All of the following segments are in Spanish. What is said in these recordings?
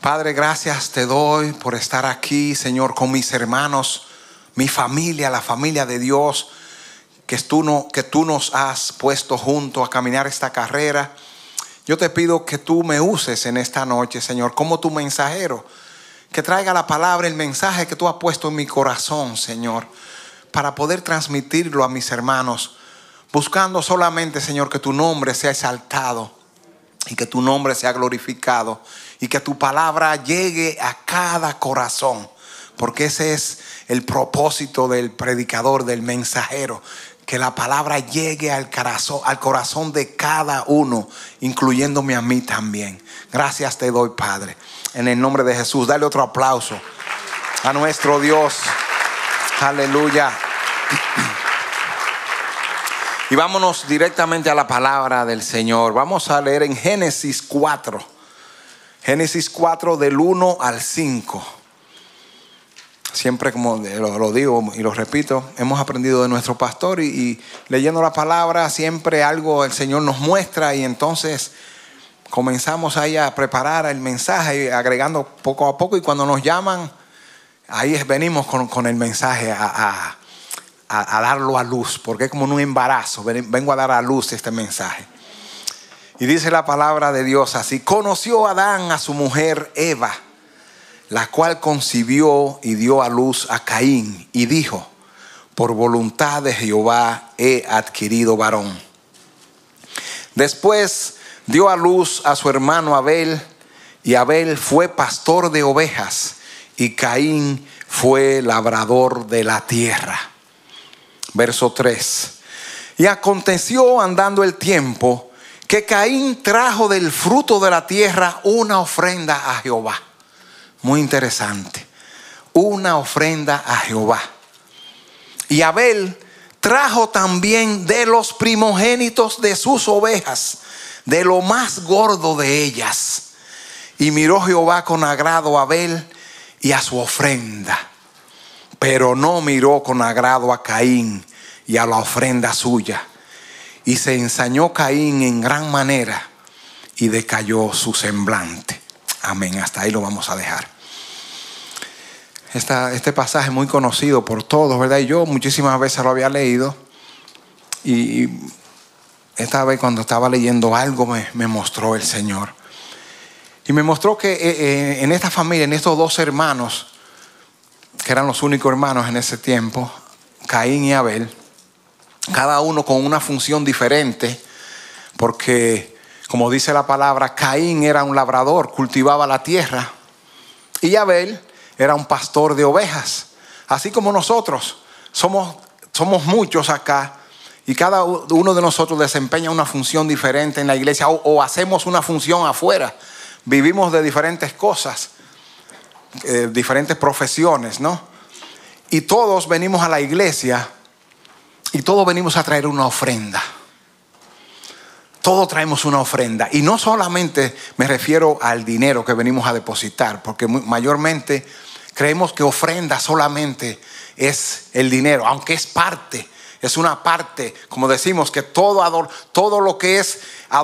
Padre, gracias te doy por estar aquí, Señor, con mis hermanos, mi familia, la familia de Dios, que tú nos has puesto junto a caminar esta carrera. Yo te pido que tú me uses en esta noche, Señor, como tu mensajero, que traiga la palabra, el mensaje que tú has puesto en mi corazón, Señor, para poder transmitirlo a mis hermanos, buscando solamente, Señor, que tu nombre sea exaltado y que tu nombre sea glorificado y que tu palabra llegue a cada corazón, porque ese es el propósito del predicador, del mensajero, que la palabra llegue al corazón de cada uno, incluyéndome a mí también. Gracias te doy, Padre, en el nombre de Jesús. Dale otro aplauso a nuestro Dios. Aleluya. Y vámonos directamente a la palabra del Señor. Vamos a leer en Génesis 4. Génesis 4 del 1 al 5. Siempre, como lo digo y lo repito, hemos aprendido de nuestro pastor y leyendo la palabra siempre algo el Señor nos muestra, y entonces comenzamos ahí a preparar el mensaje, agregando poco a poco, y cuando nos llaman, ahí venimos con el mensaje a darlo a luz, porque es como un embarazo. Vengo a dar a luz este mensaje. Y dice la palabra de Dios así: conoció Adán a su mujer Eva, la cual concibió y dio a luz a Caín, y dijo: por voluntad de Jehová he adquirido varón. Después dio a luz a su hermano Abel, y Abel fue pastor de ovejas, y Caín fue labrador de la tierra. Verso 3. Y aconteció andando el tiempo que Caín trajo del fruto de la tierra una ofrenda a Jehová. Muy interesante. Una ofrenda a Jehová. Y Abel trajo también de los primogénitos de sus ovejas, de lo más gordo de ellas. Y miró Jehová con agrado a Abel y a su ofrenda, pero no miró con agrado a Caín y a la ofrenda suya. Y se ensañó Caín en gran manera y decayó su semblante. Amén. Hasta ahí lo vamos a dejar. Este pasaje es muy conocido por todos, ¿verdad? Y yo muchísimas veces lo había leído. Y esta vez, cuando estaba leyendo algo, me mostró el Señor. Y me mostró que en esta familia, en estos dos hermanos, que eran los únicos hermanos en ese tiempo, Caín y Abel, cada uno con una función diferente, porque, como dice la palabra, Caín era un labrador, cultivaba la tierra, y Abel era un pastor de ovejas. Así como nosotros somos muchos acá, y cada uno de nosotros desempeña una función diferente en la iglesia, o hacemos una función afuera. Vivimos de diferentes cosas, diferentes profesiones, ¿no? Y todos venimos a la iglesia y todos venimos a traer una ofrenda. Todos traemos una ofrenda. Y no solamente me refiero al dinero que venimos a depositar, porque mayormente creemos que ofrenda solamente es el dinero, aunque es parte. Es una parte, como decimos, que todo lo que es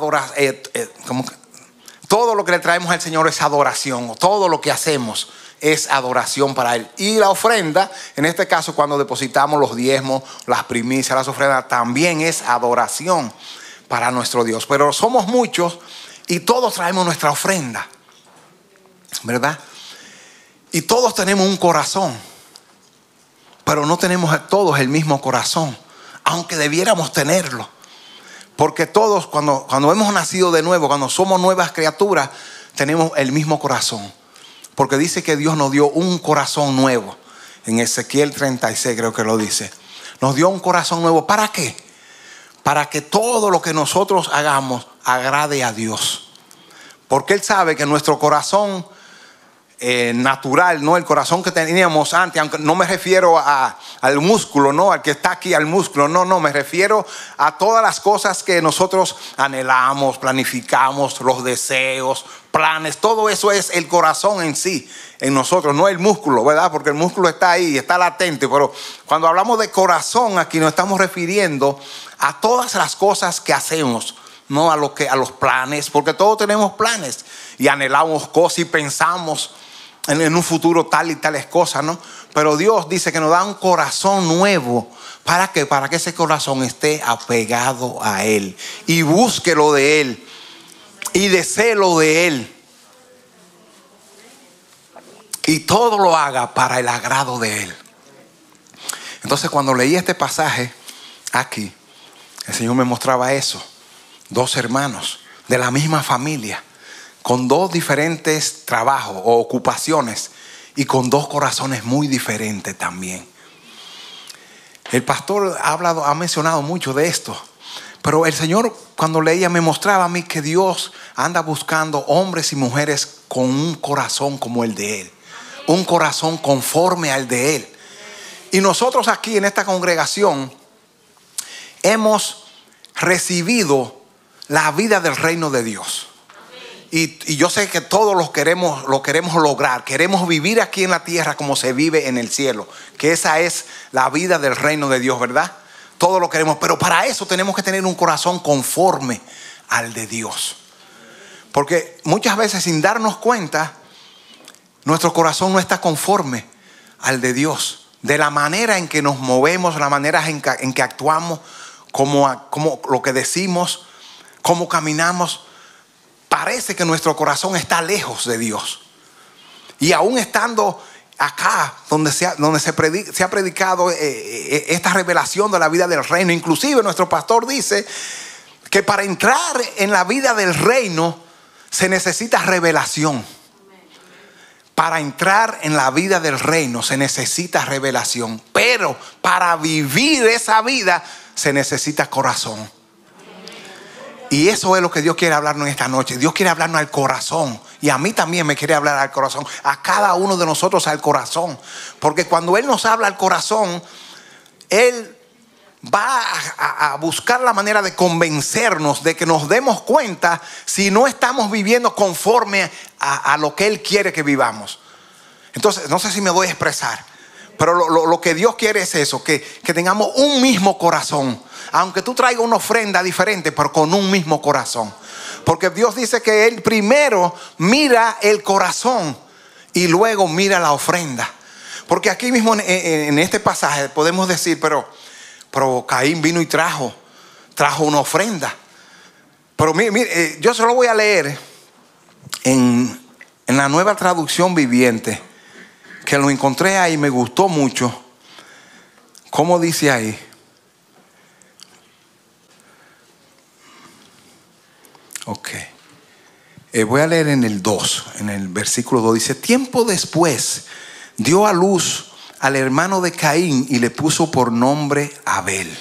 todo lo que le traemos al Señor es adoración. Todo lo que hacemos es adoración para Él. Y la ofrenda, en este caso, cuando depositamos los diezmos, las primicias, las ofrendas, también es adoración para nuestro Dios. Pero somos muchos y todos traemos nuestra ofrenda, ¿verdad? Y todos tenemos un corazón, pero no tenemos todos el mismo corazón, aunque debiéramos tenerlo. Porque todos, cuando hemos nacido de nuevo, cuando somos nuevas criaturas, tenemos el mismo corazón. Porque dice que Dios nos dio un corazón nuevo. En Ezequiel 36 creo que lo dice. Nos dio un corazón nuevo. ¿Para qué? Para que todo lo que nosotros hagamos agrade a Dios. Porque Él sabe que nuestro corazón natural, no el corazón que teníamos antes, aunque no me refiero al músculo, no al que está aquí, al músculo, no, me refiero a todas las cosas que nosotros anhelamos, planificamos, los deseos, planes, todo eso es el corazón en sí, en nosotros, no el músculo, ¿verdad? Porque el músculo está ahí, está latente, pero cuando hablamos de corazón aquí nos estamos refiriendo a todas las cosas que hacemos, no a los planes, porque todos tenemos planes y anhelamos cosas y pensamos en un futuro tal y tales cosas, ¿no? Pero Dios dice que nos da un corazón nuevo. ¿Para qué? Para que ese corazón esté apegado a Él y busque lo de Él y desee lo de Él. Y todo lo haga para el agrado de Él. Entonces, cuando leí este pasaje aquí, el Señor me mostraba eso. 2 hermanos de la misma familia, con 2 diferentes trabajos o ocupaciones y con 2 corazones muy diferentes también. El pastor ha mencionado mucho de esto. Pero el Señor, cuando leía, me mostraba a mí que Dios anda buscando hombres y mujeres con un corazón como el de Él. Un corazón conforme al de Él. Y nosotros aquí en esta congregación hemos recibido la vida del reino de Dios. Y yo sé que todos lo queremos lograr. Queremos vivir aquí en la tierra como se vive en el cielo. Que esa es la vida del reino de Dios, ¿verdad? Todo lo queremos. Pero para eso tenemos que tener un corazón conforme al de Dios. Porque muchas veces, sin darnos cuenta, nuestro corazón no está conforme al de Dios. De la manera en que nos movemos, la manera en que actuamos, como lo que decimos, cómo caminamos. Parece que nuestro corazón está lejos de Dios. Y aún estando acá, donde se ha predicado esta revelación de la vida del reino. Inclusive nuestro pastor dice que para entrar en la vida del reino se necesita revelación. Para entrar en la vida del reino se necesita revelación. Pero para vivir esa vida se necesita corazón. Y eso es lo que Dios quiere hablarnos esta noche. Dios quiere hablarnos al corazón. Y a mí también me quiere hablar al corazón. A cada uno de nosotros al corazón. Porque cuando Él nos habla al corazón, Él va a buscar la manera de convencernos de que nos demos cuenta si no estamos viviendo conforme a lo que Él quiere que vivamos. Entonces, no sé si me voy a expresar, pero lo que Dios quiere es eso, que tengamos un mismo corazón. Aunque tú traigas una ofrenda diferente, pero con un mismo corazón. Porque Dios dice que Él primero mira el corazón y luego mira la ofrenda. Porque aquí mismo en este pasaje podemos decir, pero Caín vino y trajo una ofrenda. Pero mire, yo se lo voy a leer en la Nueva Traducción Viviente, que lo encontré ahí, me gustó mucho. ¿Cómo dice ahí? Ok. Voy a leer en el 2, en el versículo 2. Dice: tiempo después dio a luz al hermano de Caín y le puso por nombre Abel.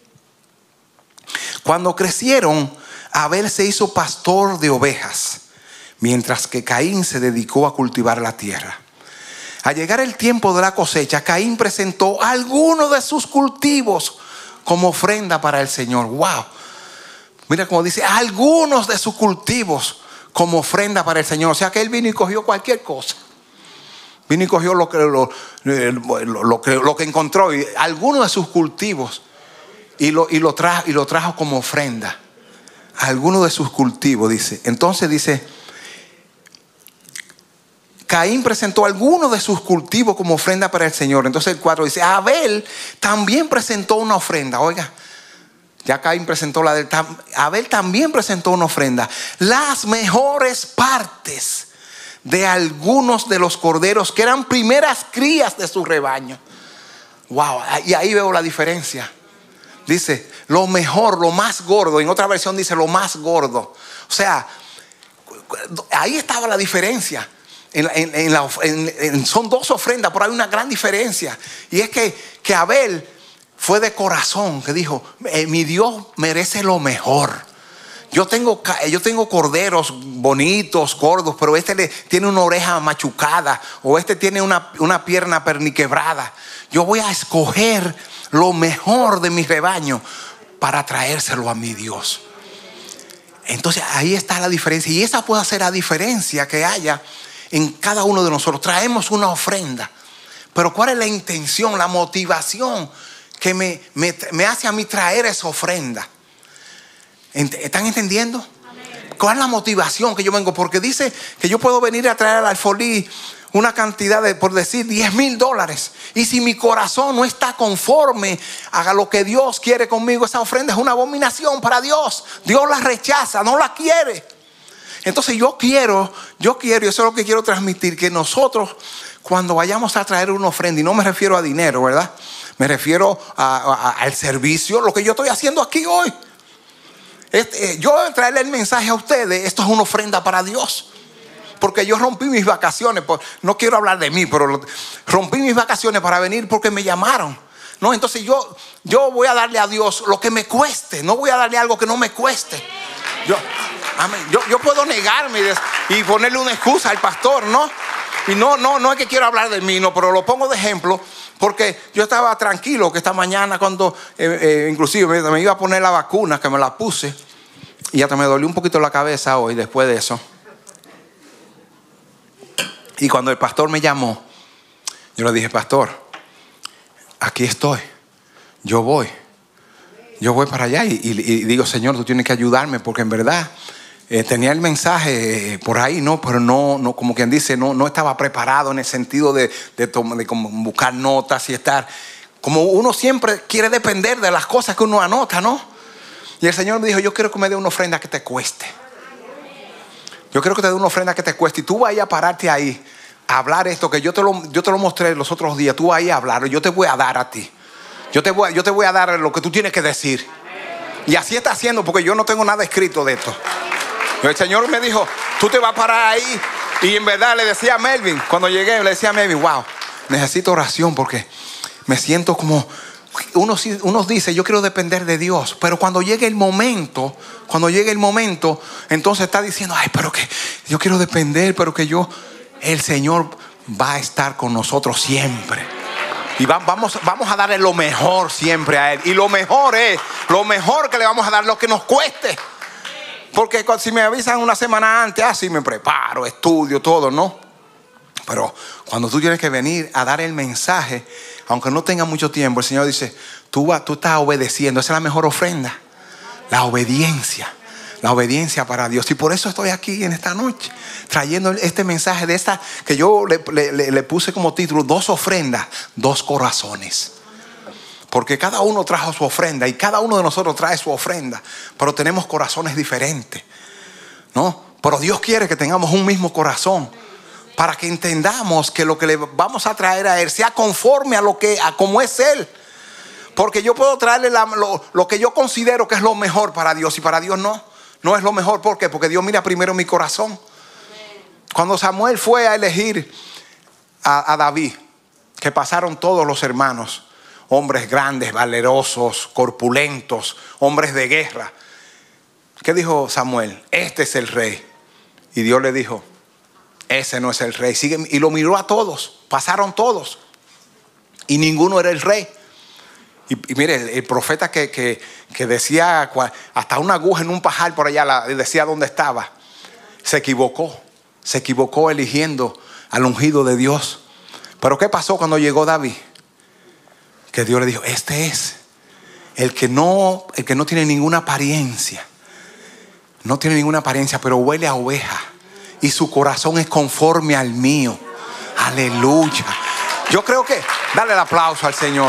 Cuando crecieron, Abel se hizo pastor de ovejas, mientras que Caín se dedicó a cultivar la tierra. Al llegar el tiempo de la cosecha, Caín presentó algunos de sus cultivos como ofrenda para el Señor. ¡Wow! Mira cómo dice, algunos de sus cultivos como ofrenda para el Señor. O sea que él vino y cogió cualquier cosa. Vino y cogió lo que encontró, y algunos de sus cultivos, y lo trajo como ofrenda. Algunos de sus cultivos, dice. Entonces dice, Caín presentó algunos de sus cultivos como ofrenda para el Señor. Entonces el 4 dice, Abel también presentó una ofrenda. Oiga, ya Caín presentó la del... Abel también presentó una ofrenda. Las mejores partes de algunos de los corderos que eran primeras crías de su rebaño. Wow, y ahí veo la diferencia. Dice, lo mejor, lo más gordo. En otra versión dice lo más gordo. O sea, ahí estaba la diferencia. Son 2 ofrendas, pero hay una gran diferencia. Y es que Abel fue de corazón, que dijo, mi Dios merece lo mejor. Yo tengo corderos bonitos, gordos, pero este tiene una oreja machucada, o este tiene una pierna perniquebrada. Yo voy a escoger lo mejor de mi rebaño para traérselo a mi Dios. Entonces ahí está la diferencia, y esa puede ser la diferencia que haya en cada uno de nosotros. Traemos una ofrenda, pero ¿cuál es la intención, la motivación que me hace a mí traer esa ofrenda? ¿Están entendiendo? ¿Cuál es la motivación que yo vengo? Porque dice que yo puedo venir a traer al alfolí una cantidad de, por decir, $10,000. Y si mi corazón no está conforme a lo que Dios quiere conmigo, esa ofrenda es una abominación para Dios. Dios la rechaza, no la quiere. Entonces yo quiero, y eso es lo que quiero transmitir, que nosotros cuando vayamos a traer una ofrenda, y no me refiero a dinero, ¿verdad? Me refiero al servicio, lo que yo estoy haciendo aquí hoy. Yo traerle el mensaje a ustedes, esto es una ofrenda para Dios. Porque yo rompí mis vacaciones, no quiero hablar de mí, pero rompí mis vacaciones para venir porque me llamaron. No, entonces yo voy a darle a Dios lo que me cueste, no voy a darle algo que no me cueste. Yo puedo negarme y ponerle una excusa al pastor, ¿no? Y no es que quiero hablar de mí, no, pero lo pongo de ejemplo porque yo estaba tranquilo que esta mañana cuando inclusive me iba a poner la vacuna, que me la puse, y hasta me dolió un poquito la cabeza hoy después de eso. Y cuando el pastor me llamó, yo le dije: pastor, aquí estoy, yo voy para allá. Y digo: Señor, tú tienes que ayudarme, porque en verdad tenía el mensaje por ahí, ¿no? Pero no, como quien dice, no estaba preparado en el sentido de como buscar notas y estar. Como uno siempre quiere depender de las cosas que uno anota, ¿no? Y el Señor me dijo: yo quiero que me dé una ofrenda que te cueste. Yo quiero que te dé una ofrenda que te cueste. Y tú vayas a pararte ahí a hablar esto que yo te lo mostré los otros días. Tú vayas a hablarlo. Yo te voy a dar a ti. Yo te voy a dar lo que tú tienes que decir. Y así está haciendo, porque yo no tengo nada escrito de esto. El Señor me dijo: tú te vas a parar ahí. Y en verdad le decía a Melvin, cuando llegué, le decía a Melvin: wow, necesito oración porque me siento como... Uno dice: yo quiero depender de Dios, pero cuando llegue el momento, entonces está diciendo: ay, pero que yo quiero depender, pero que el Señor va a estar con nosotros siempre. Y vamos a darle lo mejor siempre a Él. Y lo mejor que le vamos a dar, lo que nos cueste. Porque si me avisan una semana antes, así me preparo, estudio, todo, ¿no? Pero cuando tú tienes que venir a dar el mensaje, aunque no tenga mucho tiempo, el Señor dice: tú estás obedeciendo. Esa es la mejor ofrenda. La obediencia para Dios. Y por eso estoy aquí en esta noche trayendo este mensaje de esta que yo le puse como título: 2 ofrendas, 2 corazones. Porque cada uno trajo su ofrenda y cada uno de nosotros trae su ofrenda, pero tenemos corazones diferentes, ¿no? Pero Dios quiere que tengamos un mismo corazón, para que entendamos que lo que le vamos a traer a Él sea conforme a como es Él. Porque yo puedo traerle lo que yo considero que es lo mejor para Dios, y para Dios no es lo mejor. ¿Por qué? Porque Dios mira primero mi corazón. Cuando Samuel fue a elegir a David, que pasaron todos los hermanos, hombres grandes, valerosos, corpulentos, hombres de guerra, ¿qué dijo Samuel? Este es el rey. Y Dios le dijo: ese no es el rey. Y lo miró a todos, pasaron todos, y ninguno era el rey. Y mire, el profeta que decía hasta una aguja en un pajar por allá, decía dónde estaba, se equivocó eligiendo al ungido de Dios. Pero ¿qué pasó cuando llegó David? Que Dios le dijo: este es el que no tiene ninguna apariencia. No tiene ninguna apariencia, pero huele a oveja. Y su corazón es conforme al mío. Aleluya. Yo creo que... Dale el aplauso al Señor.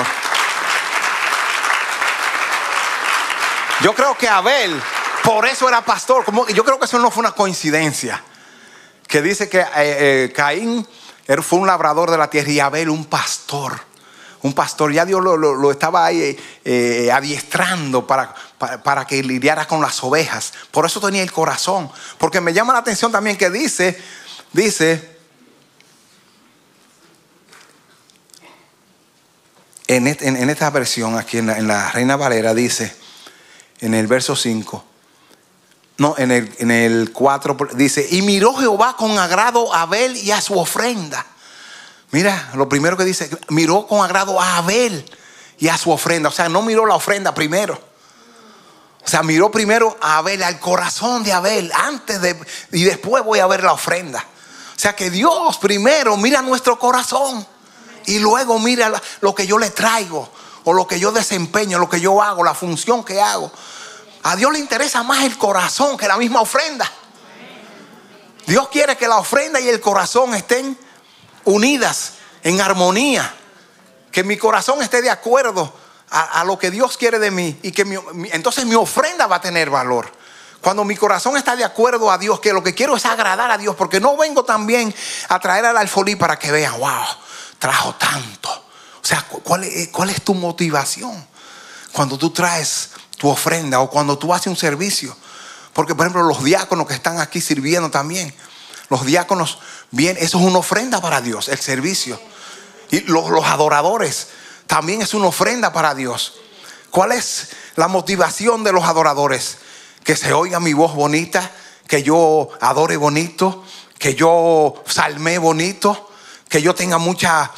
Yo creo que Abel, por eso era pastor. Yo creo que eso no fue una coincidencia. Que dice que Caín fue un labrador de la tierra y Abel un pastor. Un pastor. Ya Dios lo estaba ahí adiestrando para que lidiara con las ovejas. Por eso tenía el corazón. Porque me llama la atención también que dice en esta versión aquí en la Reina Valera, dice en el verso 5, no, en el 4 dice: y miró Jehová con agrado a Abel y a su ofrenda. Mira, lo primero que dice: miró con agrado a Abel y a su ofrenda. O sea, no miró la ofrenda primero. O sea, miró primero a Abel, al corazón de Abel, y después voy a ver la ofrenda. O sea, que Dios primero mira nuestro corazón y luego mira lo que yo le traigo, o lo que yo desempeño, lo que yo hago, la función que hago. A Dios le interesa más el corazón que la misma ofrenda. Dios quiere que la ofrenda y el corazón estén unidas en armonía. Que mi corazón esté de acuerdo a lo que Dios quiere de mí. Y que entonces mi ofrenda va a tener valor. Cuando mi corazón está de acuerdo a Dios, que lo que quiero es agradar a Dios. Porque no vengo también a traer al alfolí para que vean, wow, trajo tanto. O sea, ¿cuál es tu motivación cuando tú traes tu ofrenda o cuando tú haces un servicio? Porque, por ejemplo, los diáconos que están aquí sirviendo también, los diáconos, bien, eso es una ofrenda para Dios, el servicio. Y los adoradores también es una ofrenda para Dios. ¿Cuál es la motivación de los adoradores? Que se oiga mi voz bonita, que yo adore bonito, que yo salme bonito, que yo tenga mucho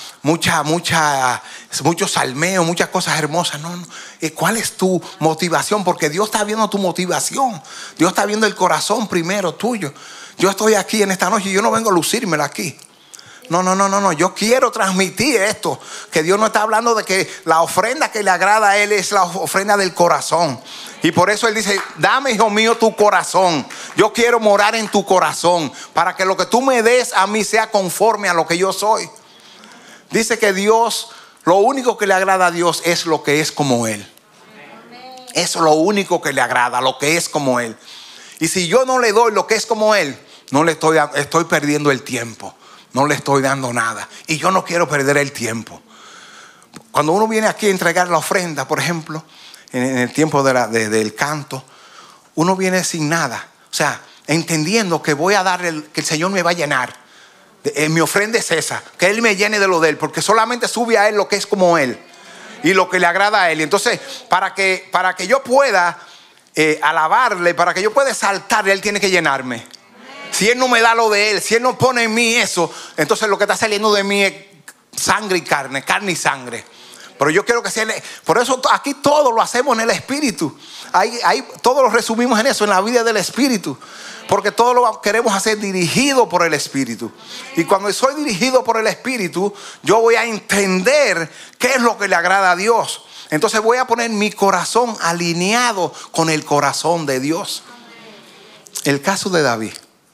salmeo, muchas cosas hermosas. No. ¿Cuál es tu motivación? Porque Dios está viendo tu motivación. Dios está viendo el corazón primero tuyo. Yo estoy aquí en esta noche y yo no vengo a lucírmela aquí. No. Yo quiero transmitir esto. Que Dios no está hablando de que la ofrenda que le agrada a Él es la ofrenda del corazón. Y por eso Él dice, dame, hijo mío, tu corazón. Yo quiero morar en tu corazón para que lo que tú me des a mí sea conforme a lo que yo soy. Dice que Dios, lo único que le agrada a Dios es lo que es como Él. Eso es lo único que le agrada, lo que es como Él. Y si yo no le doy lo que es como Él, no le estoy perdiendo el tiempo. No le estoy dando nada. Y yo no quiero perder el tiempo. Cuando uno viene aquí a entregar la ofrenda, por ejemplo, en el tiempo del canto, uno viene sin nada. O sea, entendiendo que voy a darle, que el Señor me va a llenar. Mi ofrenda es esa, que Él me llene de lo de Él, porque solamente sube a Él lo que es como Él y lo que le agrada a Él. Y entonces, para que yo pueda alabarle, para que yo pueda exaltarle, Él tiene que llenarme. Si Él no me da lo de Él, si Él no pone en mí eso, entonces lo que está saliendo de mí es sangre y carne y sangre. Pero yo quiero que sea, por eso aquí todo lo hacemos en el Espíritu. Ahí todo lo resumimos en eso, en la vida del Espíritu. Porque todo lo queremos hacer dirigido por el Espíritu. Y cuando soy dirigido por el Espíritu, yo voy a entender qué es lo que le agrada a Dios. Entonces voy a poner mi corazón alineado con el corazón de Dios. El caso de David.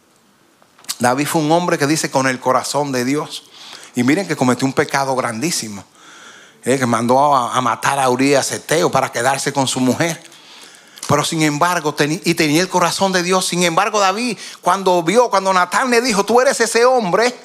David fue un hombre que dice con el corazón de Dios. Y miren que cometió un pecado grandísimo. Que mandó a matar a Urías Eteo para quedarse con su mujer. Pero sin embargo, tenía el corazón de Dios. Sin embargo, David, cuando Natán le dijo, tú eres ese hombre,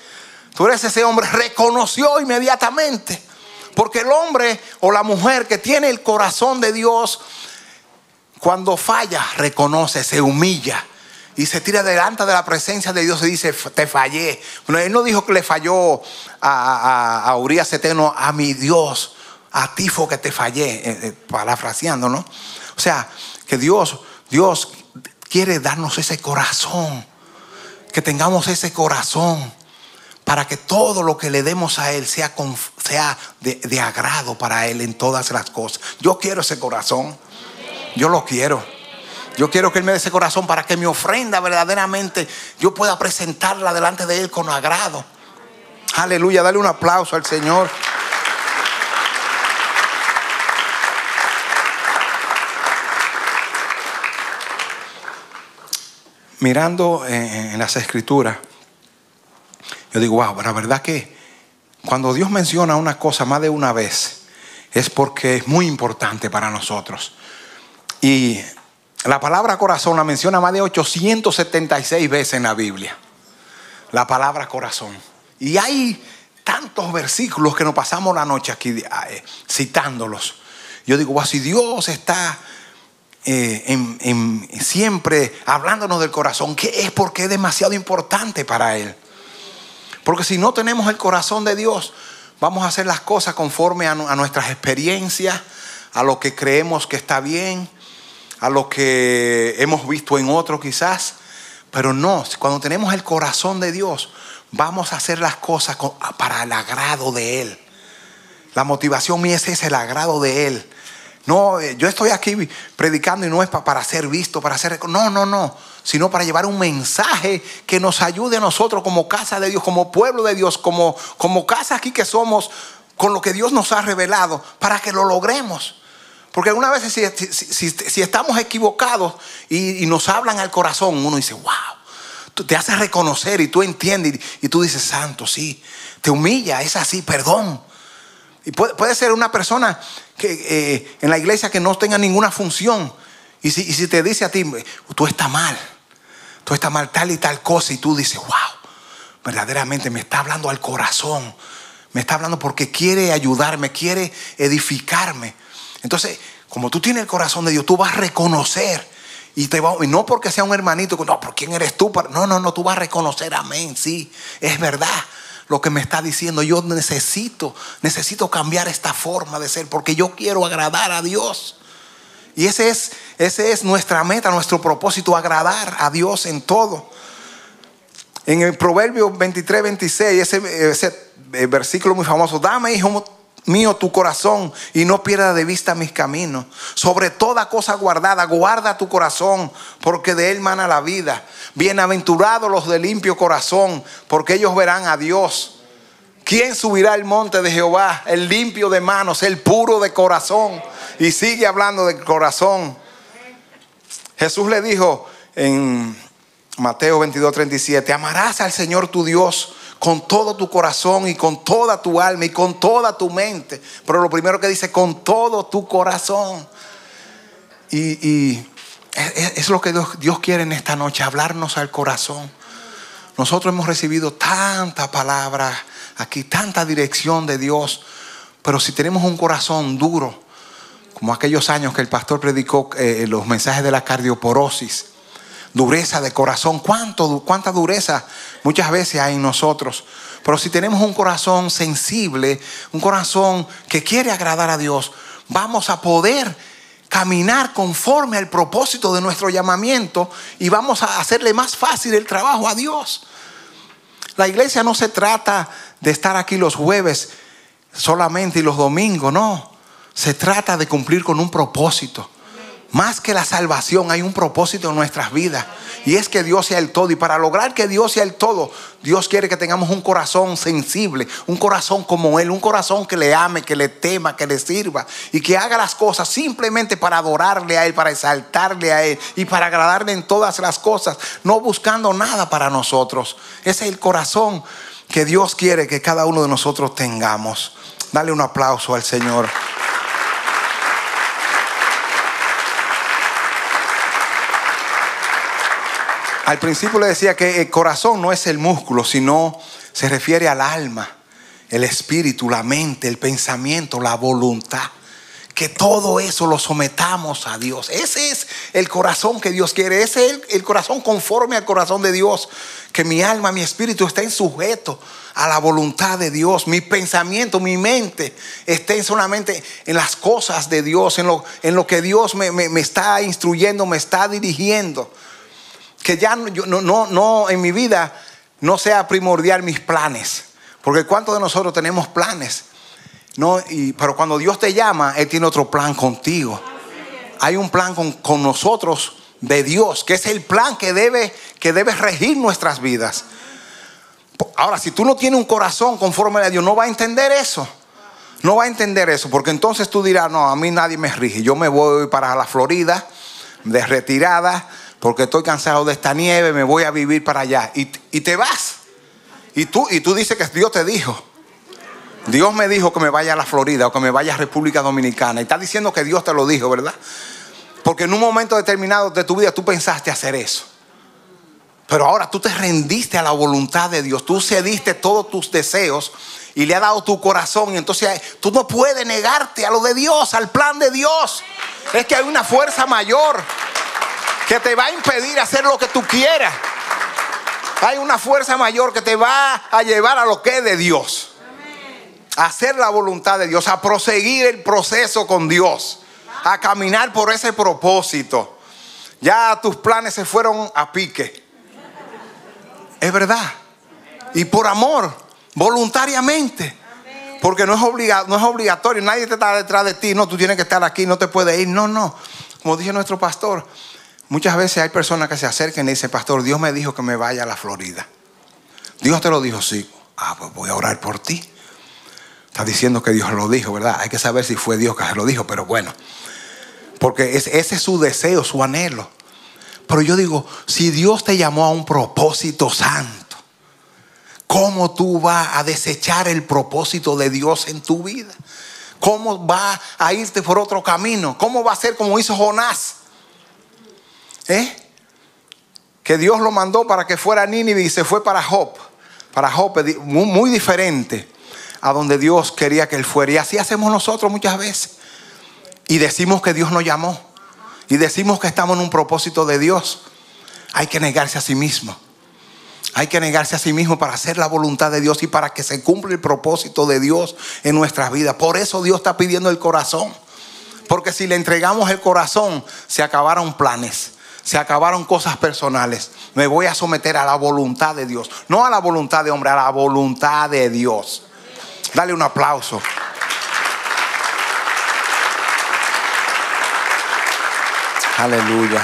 reconoció inmediatamente. Porque el hombre o la mujer que tiene el corazón de Dios, cuando falla, reconoce, se humilla y se tira delante de la presencia de Dios y dice, te fallé. Bueno, él no dijo que le falló a Urías Eteo, no, a mi Dios, a ti fue que te fallé, parafraseando, ¿no? O sea, que Dios quiere darnos ese corazón, que tengamos ese corazón para que todo lo que le demos a Él sea de agrado para Él en todas las cosas. Yo quiero ese corazón, yo lo quiero. Yo quiero que Él me dé ese corazón para que mi ofrenda verdaderamente yo pueda presentarla delante de Él con agrado. Aleluya, dale un aplauso al Señor. Mirando en las Escrituras, yo digo, wow, la verdad que cuando Dios menciona una cosa más de una vez, es porque es muy importante para nosotros. Y la palabra corazón la menciona más de 876 veces en la Biblia. La palabra corazón. Y hay tantos versículos que nos pasamos la noche aquí citándolos. Yo digo, wow, si Dios está siempre hablándonos del corazón, ¿qué es? Porque es demasiado importante para Él. Porque si no tenemos el corazón de Dios, vamos a hacer las cosas conforme a nuestras experiencias, a lo que creemos que está bien, a lo que hemos visto en otros quizás. Pero no, cuando tenemos el corazón de Dios, vamos a hacer las cosas para el agrado de Él. La motivación mía es el agrado de Él. No, yo estoy aquí predicando y no es para ser visto, para ser... No, sino para llevar un mensaje que nos ayude a nosotros como casa de Dios, como pueblo de Dios, como casa aquí que somos, con lo que Dios nos ha revelado, para que lo logremos. Porque algunas veces si estamos equivocados y nos hablan al corazón, uno dice, wow, tú te haces reconocer y tú entiendes y tú dices, santo, sí, te humilla, es así, perdón. Y puede ser una persona que en la iglesia que no tenga ninguna función y si te dice a ti, tú estás mal tal y tal cosa, y tú dices, wow, verdaderamente me está hablando al corazón, me está hablando porque quiere ayudarme, quiere edificarme. Entonces, como tú tienes el corazón de Dios, tú vas a reconocer y no porque sea un hermanito, no, ¿por quién eres tú? No, tú vas a reconocer, amén, sí, es verdad lo que me está diciendo. Yo necesito cambiar esta forma de ser porque yo quiero agradar a Dios. Y ese es nuestra meta, nuestro propósito, agradar a Dios en todo. En el Proverbio 23, 26, ese versículo muy famoso, dame, hijo mío, tu corazón y no pierdas de vista mis caminos. Sobre toda cosa guardada, guarda tu corazón, porque de él mana la vida. Bienaventurados los de limpio corazón, porque ellos verán a Dios. ¿Quién subirá al monte de Jehová? El limpio de manos, el puro de corazón. Y sigue hablando del corazón. Jesús le dijo en Mateo 22, 37, amarás al Señor tu Dios con todo tu corazón y con toda tu alma y con toda tu mente. Pero lo primero que dice, con todo tu corazón. Y es lo que Dios quiere en esta noche, hablarnos al corazón. Nosotros hemos recibido tanta palabra aquí, tanta dirección de Dios. Pero si tenemos un corazón duro, como aquellos años que el pastor predicó los mensajes de la cardioporosis, dureza de corazón, cuánta dureza muchas veces hay en nosotros. Pero si tenemos un corazón sensible, un corazón que quiere agradar a Dios, vamos a poder caminar conforme al propósito de nuestro llamamiento y vamos a hacerle más fácil el trabajo a Dios. La iglesia no se trata de estar aquí los jueves solamente y los domingos, no. Se trata de cumplir con un propósito. Más que la salvación, hay un propósito en nuestras vidas. Y es que Dios sea el todo. Y para lograr que Dios sea el todo, Dios quiere que tengamos un corazón sensible, un corazón como Él, un corazón que le ame, que le tema, que le sirva. Y que haga las cosas simplemente para adorarle a Él, para exaltarle a Él y para agradarle en todas las cosas, no buscando nada para nosotros. Ese es el corazón que Dios quiere que cada uno de nosotros tengamos. Dale un aplauso al Señor. Al principio le decía que el corazón no es el músculo, sino se refiere al alma, el espíritu, la mente, el pensamiento, la voluntad. Que todo eso lo sometamos a Dios. Ese es el corazón que Dios quiere. Ese es el corazón conforme al corazón de Dios. Que mi alma, mi espíritu estén sujetos a la voluntad de Dios. Mi pensamiento, mi mente estén solamente en las cosas de Dios, en lo que Dios me está instruyendo, me está dirigiendo. Que ya no en mi vida no sea primordial mis planes. Porque ¿cuántos de nosotros tenemos planes? Pero cuando Dios te llama, Él tiene otro plan contigo. Hay un plan con nosotros de Dios, que es el plan que debe regir nuestras vidas. Ahora, si tú no tienes un corazón conforme a Dios, no va a entender eso. No va a entender eso, porque entonces tú dirás, no, a mí nadie me rige. Yo me voy para la Florida de retirada porque estoy cansado de esta nieve, me voy a vivir para allá. Y te vas. Y tú dices que Dios te dijo. Dios me dijo que me vaya a la Florida o que me vaya a República Dominicana. Y estás diciendo que Dios te lo dijo, ¿verdad? Porque en un momento determinado de tu vida tú pensaste hacer eso. Pero ahora tú te rendiste a la voluntad de Dios. Tú cediste todos tus deseos y le has dado tu corazón. Y entonces tú no puedes negarte a lo de Dios, al plan de Dios. Es que hay una fuerza mayor que te va a impedir hacer lo que tú quieras. Hay una fuerza mayor que te va a llevar a lo que es de Dios. A hacer la voluntad de Dios, a proseguir el proceso con Dios, a caminar por ese propósito. Ya tus planes se fueron a pique. Es verdad. Y por amor, voluntariamente. Porque no es obligatorio. Nadie te está detrás de ti. No, tú tienes que estar aquí, no te puedes ir. No. Como dice nuestro pastor, muchas veces hay personas que se acercan y dicen, pastor, Dios me dijo que me vaya a la Florida. Dios te lo dijo, sí. Pues voy a orar por ti. Está diciendo que Dios lo dijo, ¿verdad? Hay que saber si fue Dios que se lo dijo, pero bueno. Porque ese es su deseo, su anhelo. Pero yo digo, si Dios te llamó a un propósito santo, ¿cómo tú vas a desechar el propósito de Dios en tu vida? ¿Cómo vas a irte por otro camino? ¿Cómo va a ser como hizo Jonás? Que Dios lo mandó para que fuera a Nínive y se fue para Jope. Para Jope, muy diferente a donde Dios quería que él fuera. Y así hacemos nosotros muchas veces. Y decimos que Dios nos llamó. Y decimos que estamos en un propósito de Dios. Hay que negarse a sí mismo. Hay que negarse a sí mismo para hacer la voluntad de Dios y para que se cumpla el propósito de Dios en nuestras vidas. Por eso Dios está pidiendo el corazón. Porque si le entregamos el corazón, se acabaron planes, se acabaron cosas personales. Me voy a someter a la voluntad de Dios. No a la voluntad de hombre, a la voluntad de Dios. Dale un aplauso. Aleluya.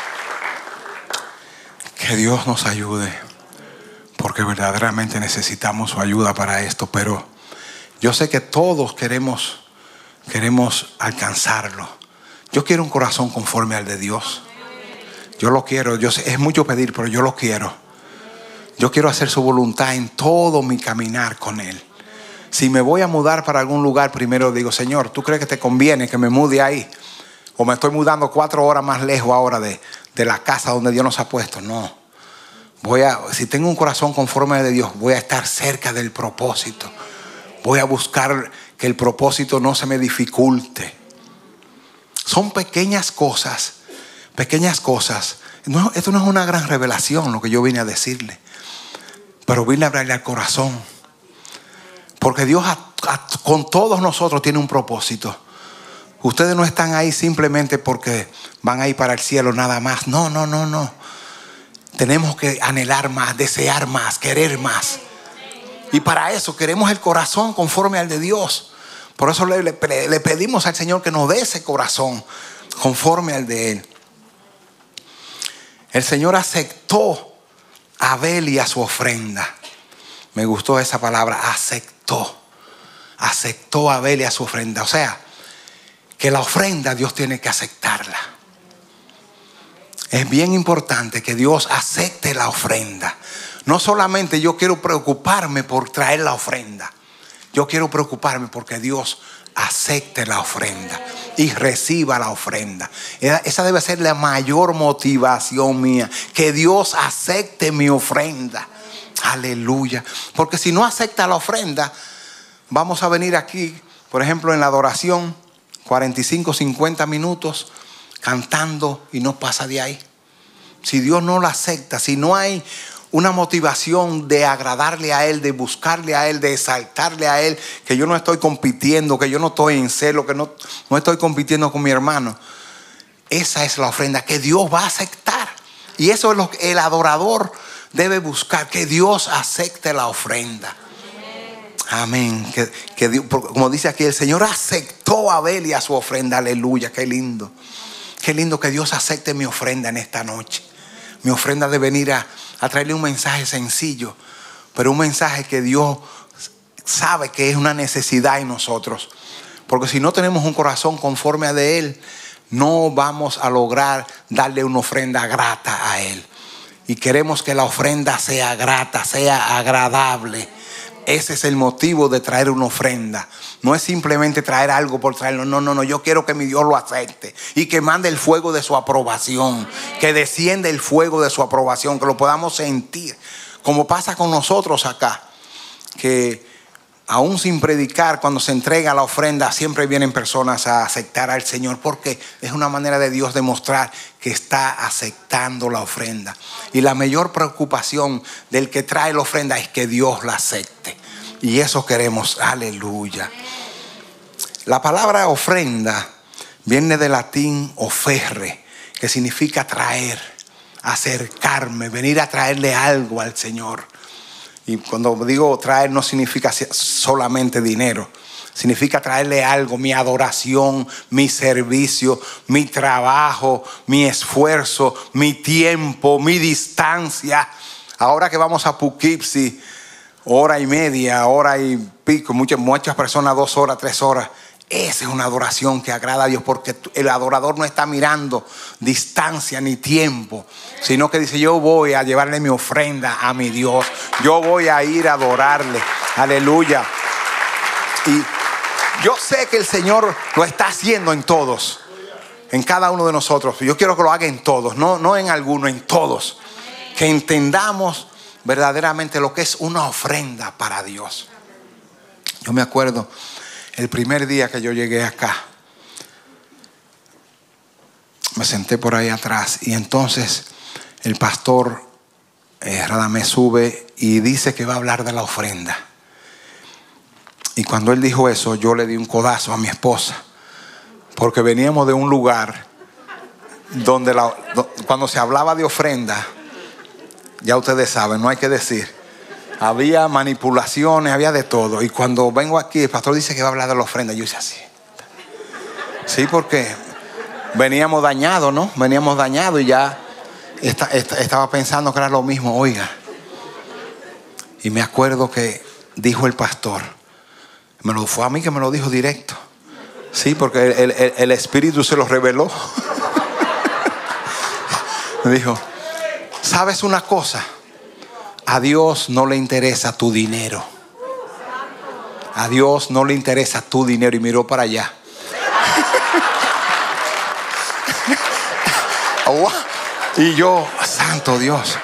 Que Dios nos ayude, porque verdaderamente necesitamos su ayuda para esto. Pero yo sé que todos queremos alcanzarlo. Yo quiero un corazón conforme al de Dios. Yo lo quiero. Yo sé, es mucho pedir, pero yo lo quiero. Yo quiero hacer su voluntad en todo mi caminar con Él. Si me voy a mudar para algún lugar, primero digo, Señor, ¿tú crees que te conviene que me mude ahí? O me estoy mudando 4 horas más lejos ahora de la casa donde Dios nos ha puesto. No. Si tengo un corazón conforme al de Dios, voy a estar cerca del propósito. Voy a buscar que el propósito no se me dificulte. Son pequeñas cosas. Pequeñas cosas. No, esto no es una gran revelación lo que yo vine a decirle. Pero vine a hablarle al corazón. Porque Dios con todos nosotros tiene un propósito. Ustedes no están ahí simplemente porque van a ir para el cielo nada más. No. Tenemos que anhelar más, desear más, querer más. Y para eso queremos el corazón conforme al de Dios. Por eso le pedimos al Señor que nos dé ese corazón conforme al de Él. El Señor aceptó a Abel y a su ofrenda. Me gustó esa palabra, aceptó. Aceptó a Abel y a su ofrenda. O sea, que la ofrenda Dios tiene que aceptarla. Es bien importante que Dios acepte la ofrenda. No solamente yo quiero preocuparme por traer la ofrenda. Yo quiero preocuparme porque Dios acepte la ofrenda y reciba la ofrenda. Esa debe ser la mayor motivación mía. Que Dios acepte mi ofrenda. Aleluya. Porque si no acepta la ofrenda, vamos a venir aquí, por ejemplo, en la adoración, 45, 50 minutos cantando y no pasa de ahí. Si Dios no la acepta, si no hay una motivación de agradarle a Él, de buscarle a Él, de exaltarle a Él, que yo no estoy compitiendo, que yo no estoy en celo, que no estoy compitiendo con mi hermano. Esa es la ofrenda que Dios va a aceptar. Y eso es lo que el adorador debe buscar, que Dios acepte la ofrenda. Amén. Que Dios, como dice aquí, el Señor aceptó a Abel y a su ofrenda. Aleluya, qué lindo. Qué lindo que Dios acepte mi ofrenda en esta noche. Mi ofrenda de venir a traerle un mensaje sencillo, pero un mensaje que Dios sabe que es una necesidad en nosotros. Porque si no tenemos un corazón conforme a de Él, no vamos a lograr darle una ofrenda grata a Él. Y queremos que la ofrenda sea grata, sea agradable. Ese es el motivo de traer una ofrenda. No es simplemente traer algo por traerlo. No. Yo quiero que mi Dios lo acepte y que mande el fuego de su aprobación. Que descienda el fuego de su aprobación. Que lo podamos sentir. Como pasa con nosotros acá. Que aún sin predicar, cuando se entrega la ofrenda, siempre vienen personas a aceptar al Señor. Porque es una manera de Dios demostrar que está aceptando la ofrenda. Y la mayor preocupación del que trae la ofrenda es que Dios la acepte. Y eso queremos. Aleluya. La palabra ofrenda viene del latín offerre, que significa traer, acercarme, venir a traerle algo al Señor. Y cuando digo traer, no significa solamente dinero. Significa traerle algo, mi adoración, mi servicio, mi trabajo, mi esfuerzo, mi tiempo, mi distancia. Ahora que vamos a Poughkeepsie, hora y media, hora y pico, muchas personas 2 horas, 3 horas. Esa es una adoración que agrada a Dios, porque el adorador no está mirando distancia ni tiempo, sino que dice: yo voy a llevarle mi ofrenda a mi Dios. Yo voy a ir a adorarle. Aleluya. Y yo sé que el Señor lo está haciendo en todos, en cada uno de nosotros. Yo quiero que lo haga en todos, no en algunos, en todos. Que entendamos verdaderamente lo que es una ofrenda para Dios. Yo me acuerdo el primer día que yo llegué acá, me senté por ahí atrás y entonces el pastor Radamés sube y dice que va a hablar de la ofrenda. Y cuando él dijo eso, yo le di un codazo a mi esposa, porque veníamos de un lugar donde cuando se hablaba de ofrenda, ya ustedes saben, no hay que decir, había manipulaciones, había de todo. Y cuando vengo aquí, el pastor dice que va a hablar de la ofrenda. Yo hice así. Sí, porque veníamos dañados, ¿no? Veníamos dañados y ya estaba pensando que era lo mismo. Oiga. Y me acuerdo que dijo el pastor, fue a mí que me lo dijo directo. Sí, porque el Espíritu se lo reveló. Me dijo: ¿sabes una cosa? A Dios no le interesa tu dinero. A Dios no le interesa tu dinero. Y miró para allá. Y yo, santo Dios.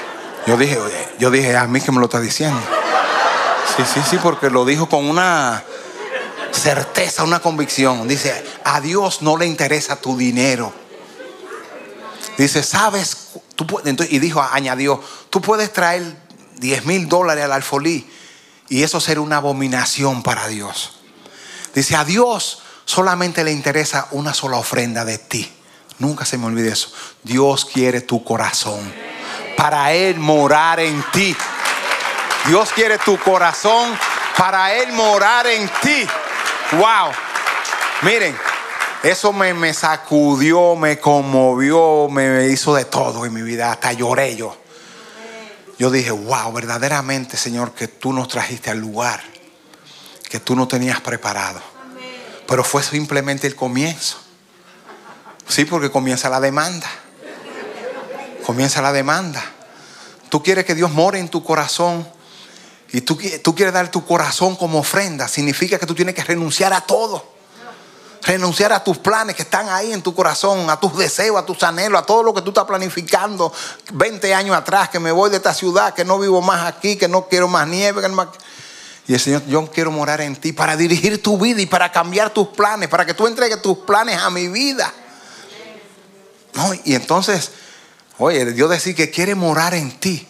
Yo dije, a mí que me lo está diciendo. Sí, porque lo dijo con una certeza, una convicción. Dice: a Dios no le interesa tu dinero. Dice: ¿sabes? Y dijo, añadió: tú puedes traer $10,000 al alfolí y eso será una abominación para Dios. Dice: a Dios solamente le interesa una sola ofrenda de ti. Nunca se me olvide eso. Dios quiere tu corazón para Él morar en ti. Dios quiere tu corazón para Él morar en ti. Wow. Miren, eso me sacudió, me conmovió, me hizo de todo en mi vida. Hasta lloré yo. Yo dije: wow, verdaderamente, Señor, que tú nos trajiste al lugar que tú no tenías preparado. Pero fue simplemente el comienzo. Sí, porque comienza la demanda. Comienza la demanda. Tú quieres que Dios more en tu corazón y tú quieres dar tu corazón como ofrenda. Significa que tú tienes que renunciar a todo. Renunciar a tus planes que están ahí en tu corazón, a tus deseos, a tus anhelos, a todo lo que tú estás planificando 20 años atrás, que me voy de esta ciudad, que no vivo más aquí, que no quiero más nieve, que no más... Y el Señor: yo quiero morar en ti para dirigir tu vida y para cambiar tus planes, para que tú entregues tus planes a mi vida. No, y entonces, oye, Dios decir que quiere morar en ti.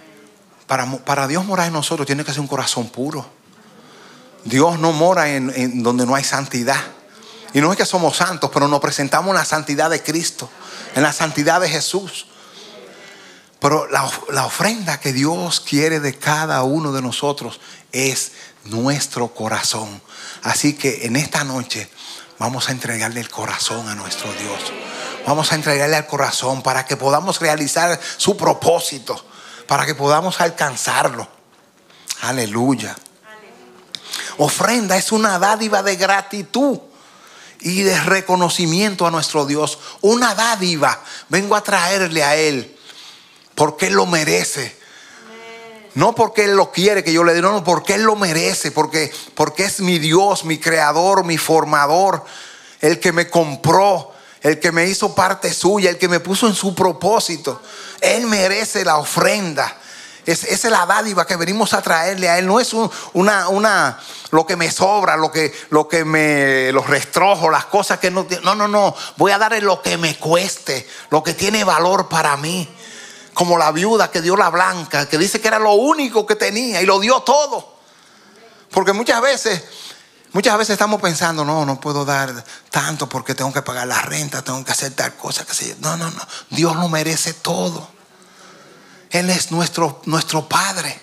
Para Dios morar en nosotros tiene que ser un corazón puro. Dios no mora en donde no hay santidad. Y no es que somos santos, pero nos presentamos en la santidad de Cristo, en la santidad de Jesús. Pero la ofrenda que Dios quiere de cada uno de nosotros es nuestro corazón. Así que en esta noche vamos a entregarle el corazón a nuestro Dios. Vamos a entregarle al corazón para que podamos realizar su propósito, para que podamos alcanzarlo. Aleluya. Ofrenda es una dádiva de gratitud y de reconocimiento a nuestro Dios. Una dádiva. Vengo a traerle a Él porque Él lo merece. No porque Él lo quiere que yo le dé, no, porque Él lo merece. Porque es mi Dios, mi creador, mi formador, el que me compró, el que me hizo parte suya, el que me puso en su propósito. Él merece la ofrenda. Esa es la dádiva que venimos a traerle a Él. No es lo que me sobra, los restrojos, las cosas que no. No. Voy a darle lo que me cueste, lo que tiene valor para mí. Como la viuda que dio la blanca, que dice que era lo único que tenía y lo dio todo. Porque muchas veces estamos pensando: no puedo dar tanto porque tengo que pagar la renta, tengo que hacer tal cosa. No. Dios lo merece todo. Él es nuestro Padre.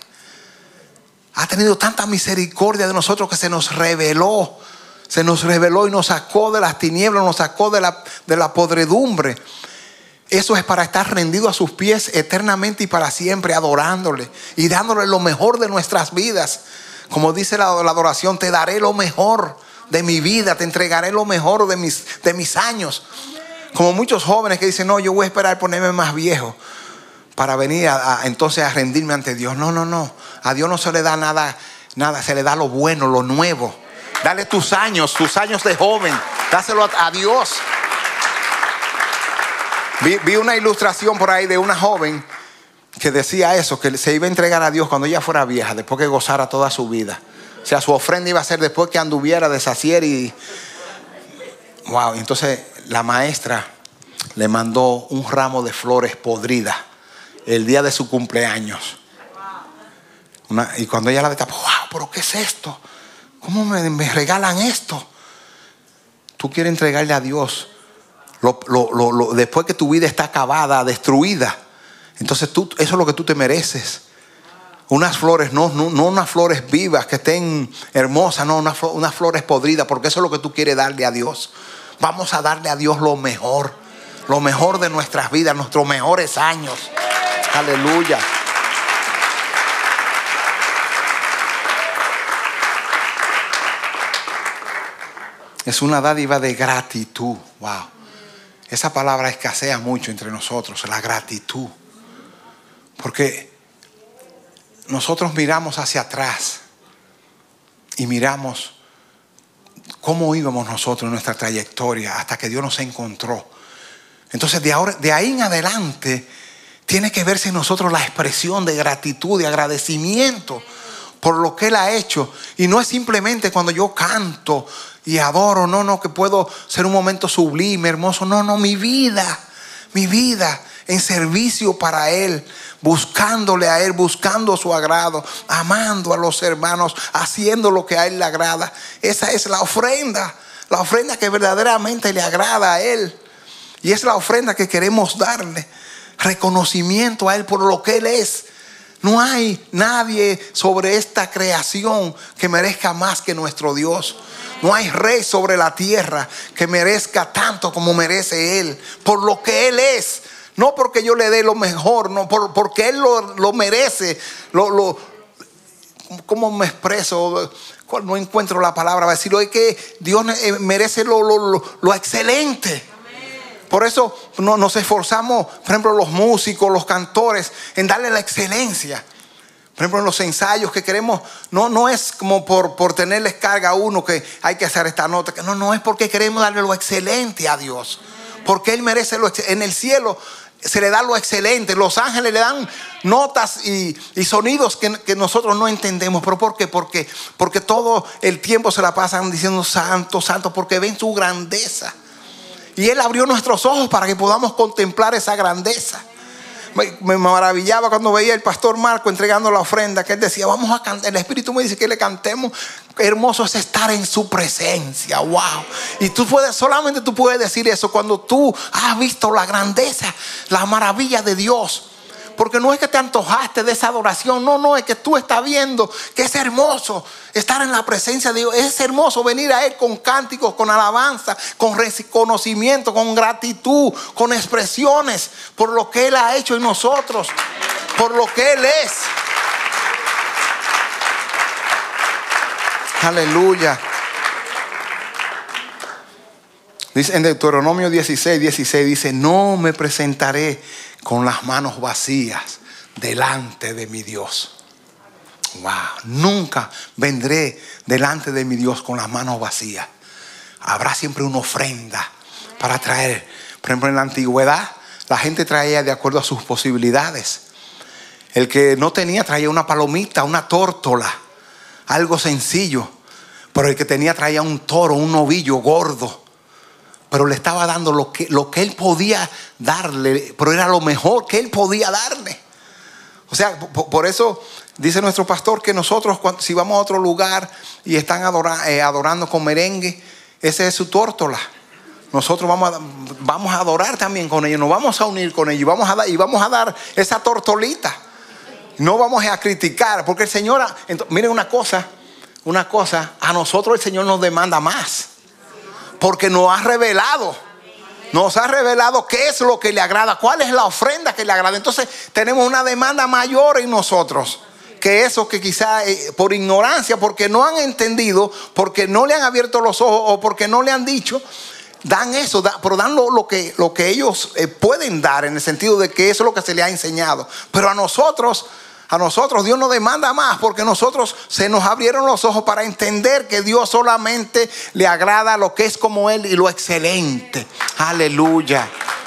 Ha tenido tanta misericordia de nosotros que se nos reveló y nos sacó de las tinieblas, nos sacó de la podredumbre. Eso es para estar rendido a sus pies eternamente y para siempre, adorándole y dándole lo mejor de nuestras vidas. Como dice la adoración: te daré lo mejor de mi vida, te entregaré lo mejor de mis años. Como muchos jóvenes que dicen, no, yo voy a esperar ponerme más viejo para venir entonces a rendirme ante Dios. No. A Dios no se le da nada, se le da lo bueno, lo nuevo. Dale tus años de joven, dáselo a Dios. Vi una ilustración por ahí de una joven que decía eso, que se iba a entregar a Dios cuando ella fuera vieja, después que gozara toda su vida. O sea, su ofrenda iba a ser después que anduviera, deshaciera y... Wow, entonces la maestra le mandó un ramo de flores podridas el día de su cumpleaños. Y cuando ella la destapó, wow, pero ¿qué es esto? ¿Cómo me regalan esto? Tú quieres entregarle a Dios después que tu vida está acabada, destruida. Entonces eso es lo que tú te mereces. Unas flores, no unas flores vivas que estén hermosas, no unas flores podridas, porque eso es lo que tú quieres darle a Dios. Vamos a darle a Dios lo mejor de nuestras vidas, nuestros mejores años. Aleluya. Es una dádiva de gratitud. Wow. Esa palabra escasea mucho entre nosotros, la gratitud. Porque nosotros miramos hacia atrás y miramos cómo íbamos nosotros en nuestra trayectoria hasta que Dios nos encontró. Entonces de ahí en adelante tiene que verse en nosotros la expresión de gratitud, de agradecimiento por lo que Él ha hecho. Y no es simplemente cuando yo canto y adoro, no, que puedo ser un momento sublime, hermoso. No, mi vida en servicio para Él, buscándole a Él, buscando su agrado, amando a los hermanos, haciendo lo que a Él le agrada. Esa es la ofrenda que verdaderamente le agrada a Él. Y es la ofrenda que queremos darle, reconocimiento a Él por lo que Él es. No hay nadie sobre esta creación que merezca más que nuestro Dios. No hay rey sobre la tierra que merezca tanto como merece Él, por lo que Él es. No porque yo le dé lo mejor, no, porque Él lo merece. ¿Cómo me expreso? No encuentro la palabra para decirlo. Es que Dios merece lo excelente. Por eso nos esforzamos, por ejemplo, los músicos, los cantores, en darle la excelencia. Por ejemplo, en los ensayos que queremos, no es como por tenerles carga a uno que hay que hacer esta nota. No es porque queremos darle lo excelente a Dios. Porque Él merece lo excelente. En el cielo se le da lo excelente. Los ángeles le dan notas y sonidos que nosotros no entendemos. ¿Pero por qué? Porque todo el tiempo se la pasan diciendo santo, santo, porque ven su grandeza. Y Él abrió nuestros ojos para que podamos contemplar esa grandeza. Me maravillaba cuando veía al pastor Marco entregando la ofrenda, que él decía, vamos a cantar. El Espíritu me dice que le cantemos. Hermoso es estar en su presencia. Wow. Y solamente tú puedes decir eso cuando tú has visto la grandeza, la maravilla de Dios. Porque no es que te antojaste de esa adoración. No, es que tú estás viendo que es hermoso estar en la presencia de Dios. Es hermoso venir a Él con cánticos, con alabanza, con reconocimiento, con gratitud, con expresiones por lo que Él ha hecho en nosotros, por lo que Él es. Aleluya. Dice en Deuteronomio 16 dice, no me presentaré con las manos vacías delante de mi Dios. Wow, nunca vendré delante de mi Dios con las manos vacías. Habrá siempre una ofrenda para traer. Por ejemplo, en la antigüedad la gente traía de acuerdo a sus posibilidades. El que no tenía traía una palomita, una tórtola, algo sencillo. Pero el que tenía traía un toro, un novillo gordo. Pero le estaba dando lo que él podía darle, pero era lo mejor que él podía darle. O sea, por eso dice nuestro pastor que nosotros, si vamos a otro lugar y están adorando con merengue, ese es su tórtola. Nosotros vamos a adorar también con ellos, nos vamos a unir con ellos y vamos a dar esa tortolita. No vamos a criticar, porque el Señor, miren una cosa, a nosotros el Señor nos demanda más. Porque nos ha revelado qué es lo que le agrada, cuál es la ofrenda que le agrada. Entonces tenemos una demanda mayor en nosotros que eso que quizá por ignorancia, porque no han entendido, porque no le han abierto los ojos o porque no le han dicho, dan eso, pero dan lo que ellos pueden dar, en el sentido de que eso es lo que se le ha enseñado. Pero a nosotros Dios nos demanda más, porque nosotros se nos abrieron los ojos para entender que Dios solamente le agrada lo que es como Él y lo excelente. Aleluya.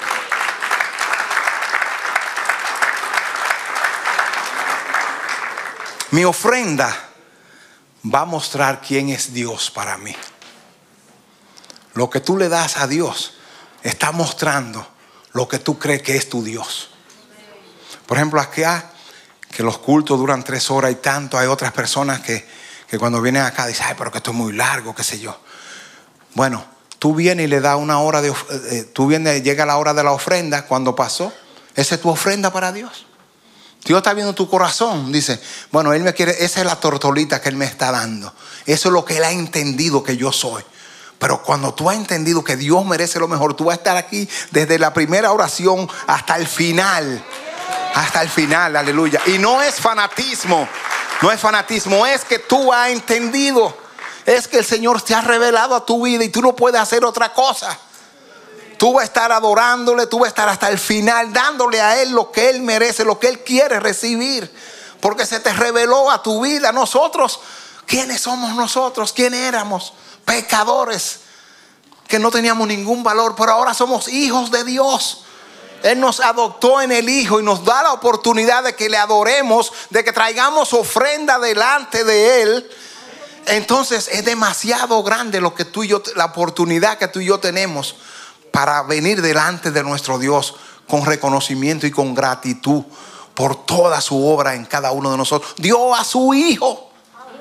Mi ofrenda va a mostrar quién es Dios para mí. Lo que tú le das a Dios está mostrando lo que tú crees que es tu Dios. Por ejemplo, acá, que los cultos duran 3 horas y tanto, hay otras personas que cuando vienen acá dicen, ay, pero que esto es muy largo, qué sé yo. Bueno, tú vienes y le das una hora llega la hora de la ofrenda. Cuando pasó, esa es tu ofrenda para Dios. Dios está viendo tu corazón. Dice, bueno, Él me quiere, esa es la tortolita que Él me está dando. Eso es lo que Él ha entendido que yo soy. Pero cuando tú has entendido que Dios merece lo mejor, tú vas a estar aquí desde la primera oración hasta el final. Hasta el final, aleluya. Y no es fanatismo, es que tú has entendido. Es que el Señor te ha revelado a tu vida y tú no puedes hacer otra cosa. Tú vas a estar adorándole, tú vas a estar hasta el final dándole a Él lo que Él merece, lo que Él quiere recibir. Porque se te reveló a tu vida. Nosotros, ¿quiénes somos nosotros? ¿Quiénes éramos? Pecadores que no teníamos ningún valor, pero ahora somos hijos de Dios. Él nos adoptó en el Hijo y nos da la oportunidad de que le adoremos, de que traigamos ofrenda delante de Él. Entonces es demasiado grande lo que tú y yo, la oportunidad que tú y yo tenemos para venir delante de nuestro Dios con reconocimiento y con gratitud por toda su obra en cada uno de nosotros. Dio a su Hijo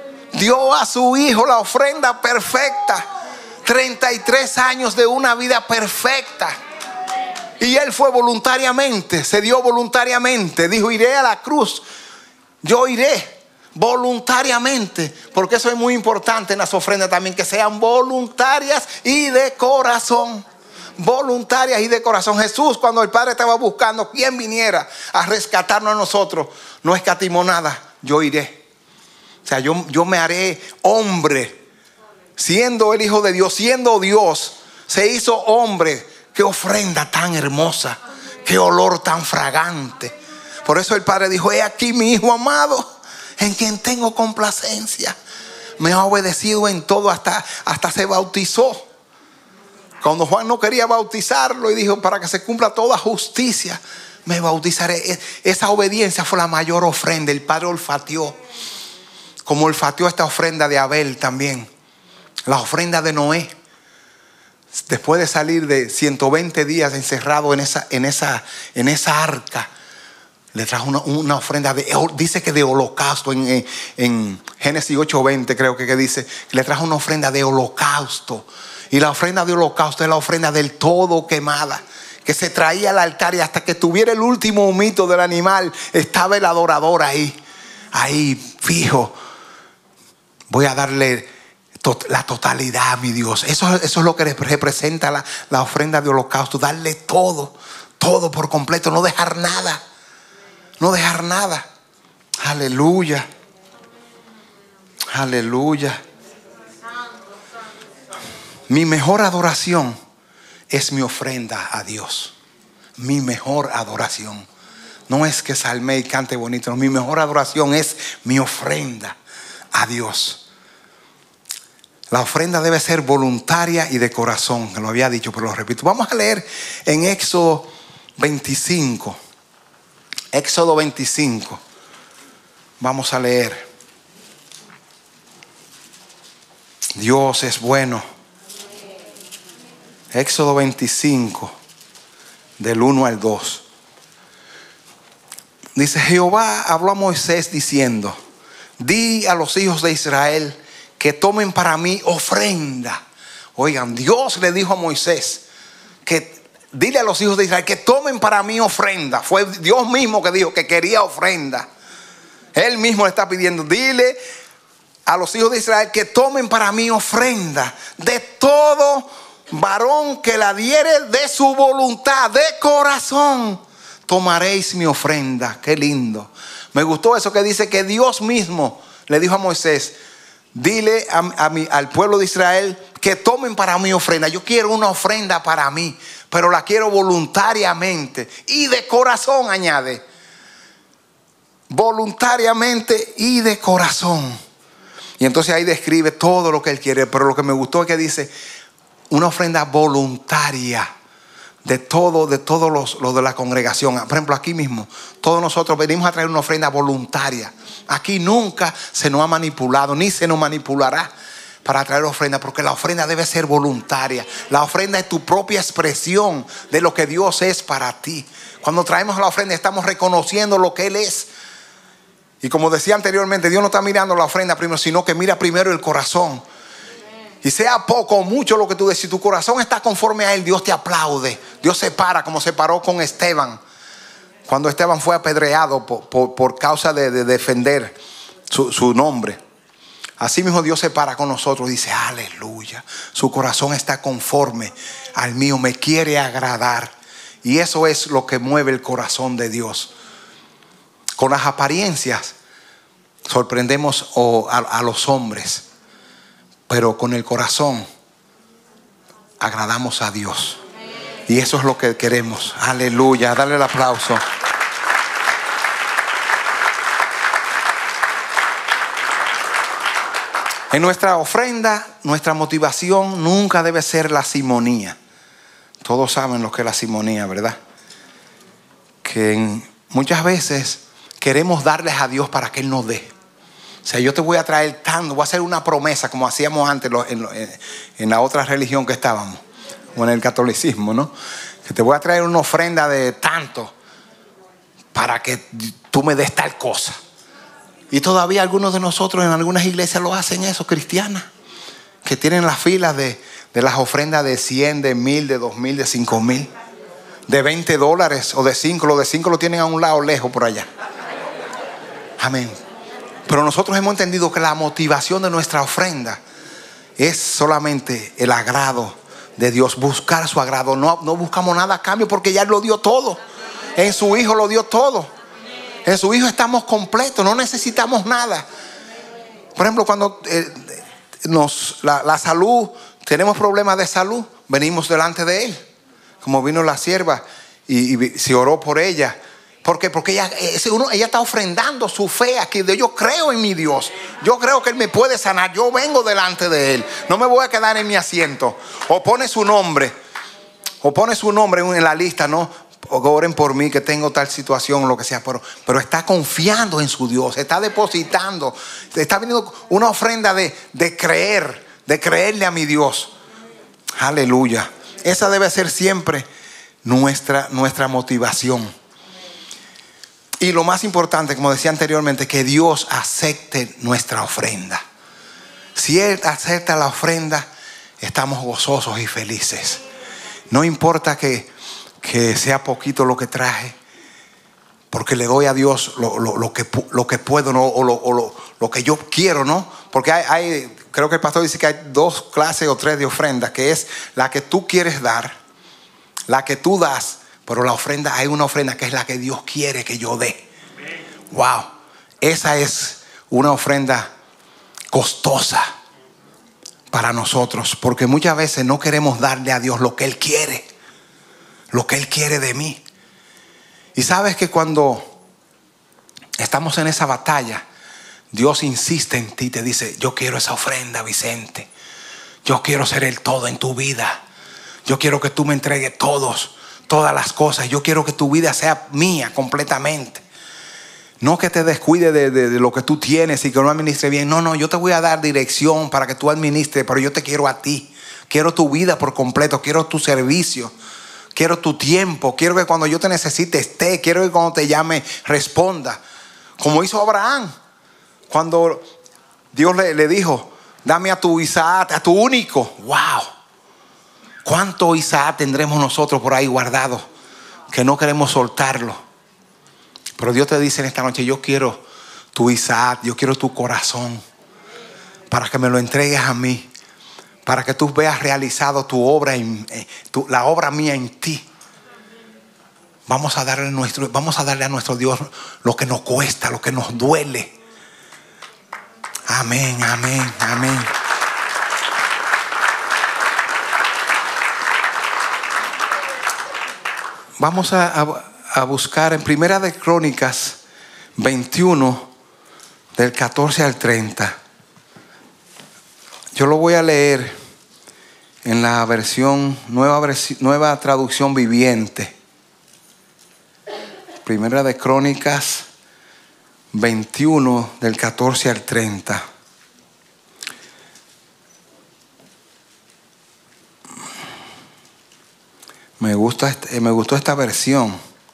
la ofrenda perfecta. 33 años de una vida perfecta. Y Él fue voluntariamente, se dio voluntariamente. Dijo, iré a la cruz. Yo iré voluntariamente. Porque eso es muy importante en las ofrendas también, que sean voluntarias y de corazón. Voluntarias y de corazón. Jesús, cuando el Padre estaba buscando quién viniera a rescatarnos a nosotros, no escatimó nada. Yo iré. O sea, yo me haré hombre. Siendo el Hijo de Dios, siendo Dios, se hizo hombre. Qué ofrenda tan hermosa, qué olor tan fragante. Por eso el Padre dijo, he aquí mi Hijo amado, en quien tengo complacencia. Me ha obedecido en todo, hasta se bautizó. Cuando Juan no quería bautizarlo y dijo, para que se cumpla toda justicia, me bautizaré. Esa obediencia fue la mayor ofrenda. El Padre olfateó, como olfateó esta ofrenda de Abel también. La ofrenda de Noé. Después de salir de 120 días encerrado en esa arca, le trajo una ofrenda dice que de holocausto. En Génesis 8:20 creo que dice que le trajo una ofrenda de holocausto. Y la ofrenda de holocausto es la ofrenda del todo quemada, que se traía al altar, y hasta que tuviera el último humito del animal estaba el adorador ahí fijo. Voy a darle la totalidad a mi Dios. Eso es lo que representa la ofrenda de holocausto. Darle todo por completo. No dejar nada. Aleluya. Aleluya. Mi mejor adoración es mi ofrenda a Dios. Mi mejor adoración. No es que salme y cante bonito. No, mi mejor adoración es mi ofrenda a Dios. La ofrenda debe ser voluntaria y de corazón, que lo había dicho, pero lo repito. Vamos a leer en Éxodo 25. Éxodo 25. Vamos a leer. Dios es bueno. Éxodo 25, del 1 al 2. Dice, Jehová habló a Moisés diciendo, di a los hijos de Israel que tomen para mí ofrenda. Oigan, Dios le dijo a Moisés que dile a los hijos de Israel que tomen para mí ofrenda. Fue Dios mismo que dijo que quería ofrenda. Él mismo le está pidiendo, dile a los hijos de Israel que tomen para mí ofrenda de todo varón que la diere de su voluntad, de corazón. Tomaréis mi ofrenda. Qué lindo. Me gustó eso que dice que Dios mismo le dijo a Moisés: dile al pueblo de Israel que tomen para mí ofrenda. Yo quiero una ofrenda para mí, pero la quiero voluntariamente y de corazón, añade. Voluntariamente y de corazón. Y entonces ahí describe todo lo que él quiere. Pero lo que me gustó es que dice una ofrenda voluntaria de todos los de la congregación. Por ejemplo, aquí mismo, todos nosotros venimos a traer una ofrenda voluntaria. Aquí nunca se nos ha manipulado, ni se nos manipulará para traer ofrenda, porque la ofrenda debe ser voluntaria. La ofrenda es tu propia expresión de lo que Dios es para ti. Cuando traemos la ofrenda, estamos reconociendo lo que Él es. Y como decía anteriormente, Dios no está mirando la ofrenda primero, sino que mira primero el corazón. Y sea poco o mucho lo que tú des, si tu corazón está conforme a Él, Dios te aplaude. Dios se para, como se paró con Esteban, cuando Esteban fue apedreado por causa de defender su nombre. Así mismo Dios se para con nosotros y dice: aleluya, su corazón está conforme al mío, me quiere agradar. Y eso es lo que mueve el corazón de Dios. Con las apariencias sorprendemos a los hombres, pero con el corazón agradamos a Dios. Y eso es lo que queremos. Aleluya, dale el aplauso. En nuestra ofrenda, nuestra motivación nunca debe ser la simonía. Todos saben lo que es la simonía, ¿verdad? Que muchas veces queremos darles a Dios para que Él nos dé. O sea, yo te voy a traer tanto, voy a hacer una promesa como hacíamos antes en la otra religión que estábamos, o en el catolicismo, ¿no? Que te voy a traer una ofrenda de tanto para que tú me des tal cosa. Y todavía algunos de nosotros en algunas iglesias lo hacen eso, cristianas, que tienen las filas de las ofrendas de 100, de 1000, de 2000, de 5000, de $20 o de 5. Lo de 5 lo tienen a un lado lejos por allá. Amén. Pero nosotros hemos entendido que la motivación de nuestra ofrenda es solamente el agrado de Dios, buscar su agrado. No buscamos nada a cambio, porque ya Él lo dio todo. En su Hijo lo dio todo. En su Hijo estamos completos, no necesitamos nada. Por ejemplo, cuando la salud, tenemos problemas de salud, venimos delante de Él, como vino la sierva y se oró por ella. ¿Por qué? Porque ella está ofrendando su fe aquí. Yo creo en mi Dios. Yo creo que Él me puede sanar. Yo vengo delante de Él. No me voy a quedar en mi asiento. O pone su nombre en la lista, ¿no? O oren por mí que tengo tal situación, lo que sea. Pero está confiando en su Dios. Está depositando. Está viniendo una ofrenda de creerle a mi Dios. Aleluya. Esa debe ser siempre nuestra motivación. Y lo más importante, como decía anteriormente, que Dios acepte nuestra ofrenda. Si Él acepta la ofrenda, estamos gozosos y felices. No importa que sea poquito lo que traje, porque le doy a Dios lo que puedo, ¿no? o lo que yo quiero, ¿no? Porque creo que el pastor dice que hay 2 clases o 3 de ofrendas, que es la que tú quieres dar, la que tú das. Pero hay una ofrenda que es la que Dios quiere que yo dé. Wow. Esa es una ofrenda costosa para nosotros, porque muchas veces no queremos darle a Dios lo que Él quiere. Lo que Él quiere de mí. Y sabes que cuando estamos en esa batalla, Dios insiste en ti, te dice: yo quiero esa ofrenda, Vicente. Yo quiero ser el todo en tu vida. Yo quiero que tú me entregues todas las cosas. Yo quiero que tu vida sea mía completamente. No que te descuide de lo que tú tienes y que no administre bien. No, yo te voy a dar dirección para que tú administres, pero yo te quiero a ti. Quiero tu vida por completo. Quiero tu servicio. Quiero tu tiempo. Quiero que cuando yo te necesite esté. Quiero que cuando te llame responda. Como hizo Abraham. Cuando Dios le dijo: dame a tu Isaac, a tu único. Wow. ¿Cuánto Isaac tendremos nosotros por ahí guardado que no queremos soltarlo? Pero Dios te dice en esta noche: yo quiero tu Isaac, yo quiero tu corazón, para que me lo entregues a mí, para que tú veas realizado tu obra, la obra mía en ti. Vamos a darle a nuestro Dios lo que nos cuesta, lo que nos duele. Amén, amén, amén. Vamos a buscar en Primera de Crónicas 21, del 14 al 30. Yo lo voy a leer en la nueva traducción viviente. Primera de Crónicas 21, del 14 al 30. Me gustó esta versión.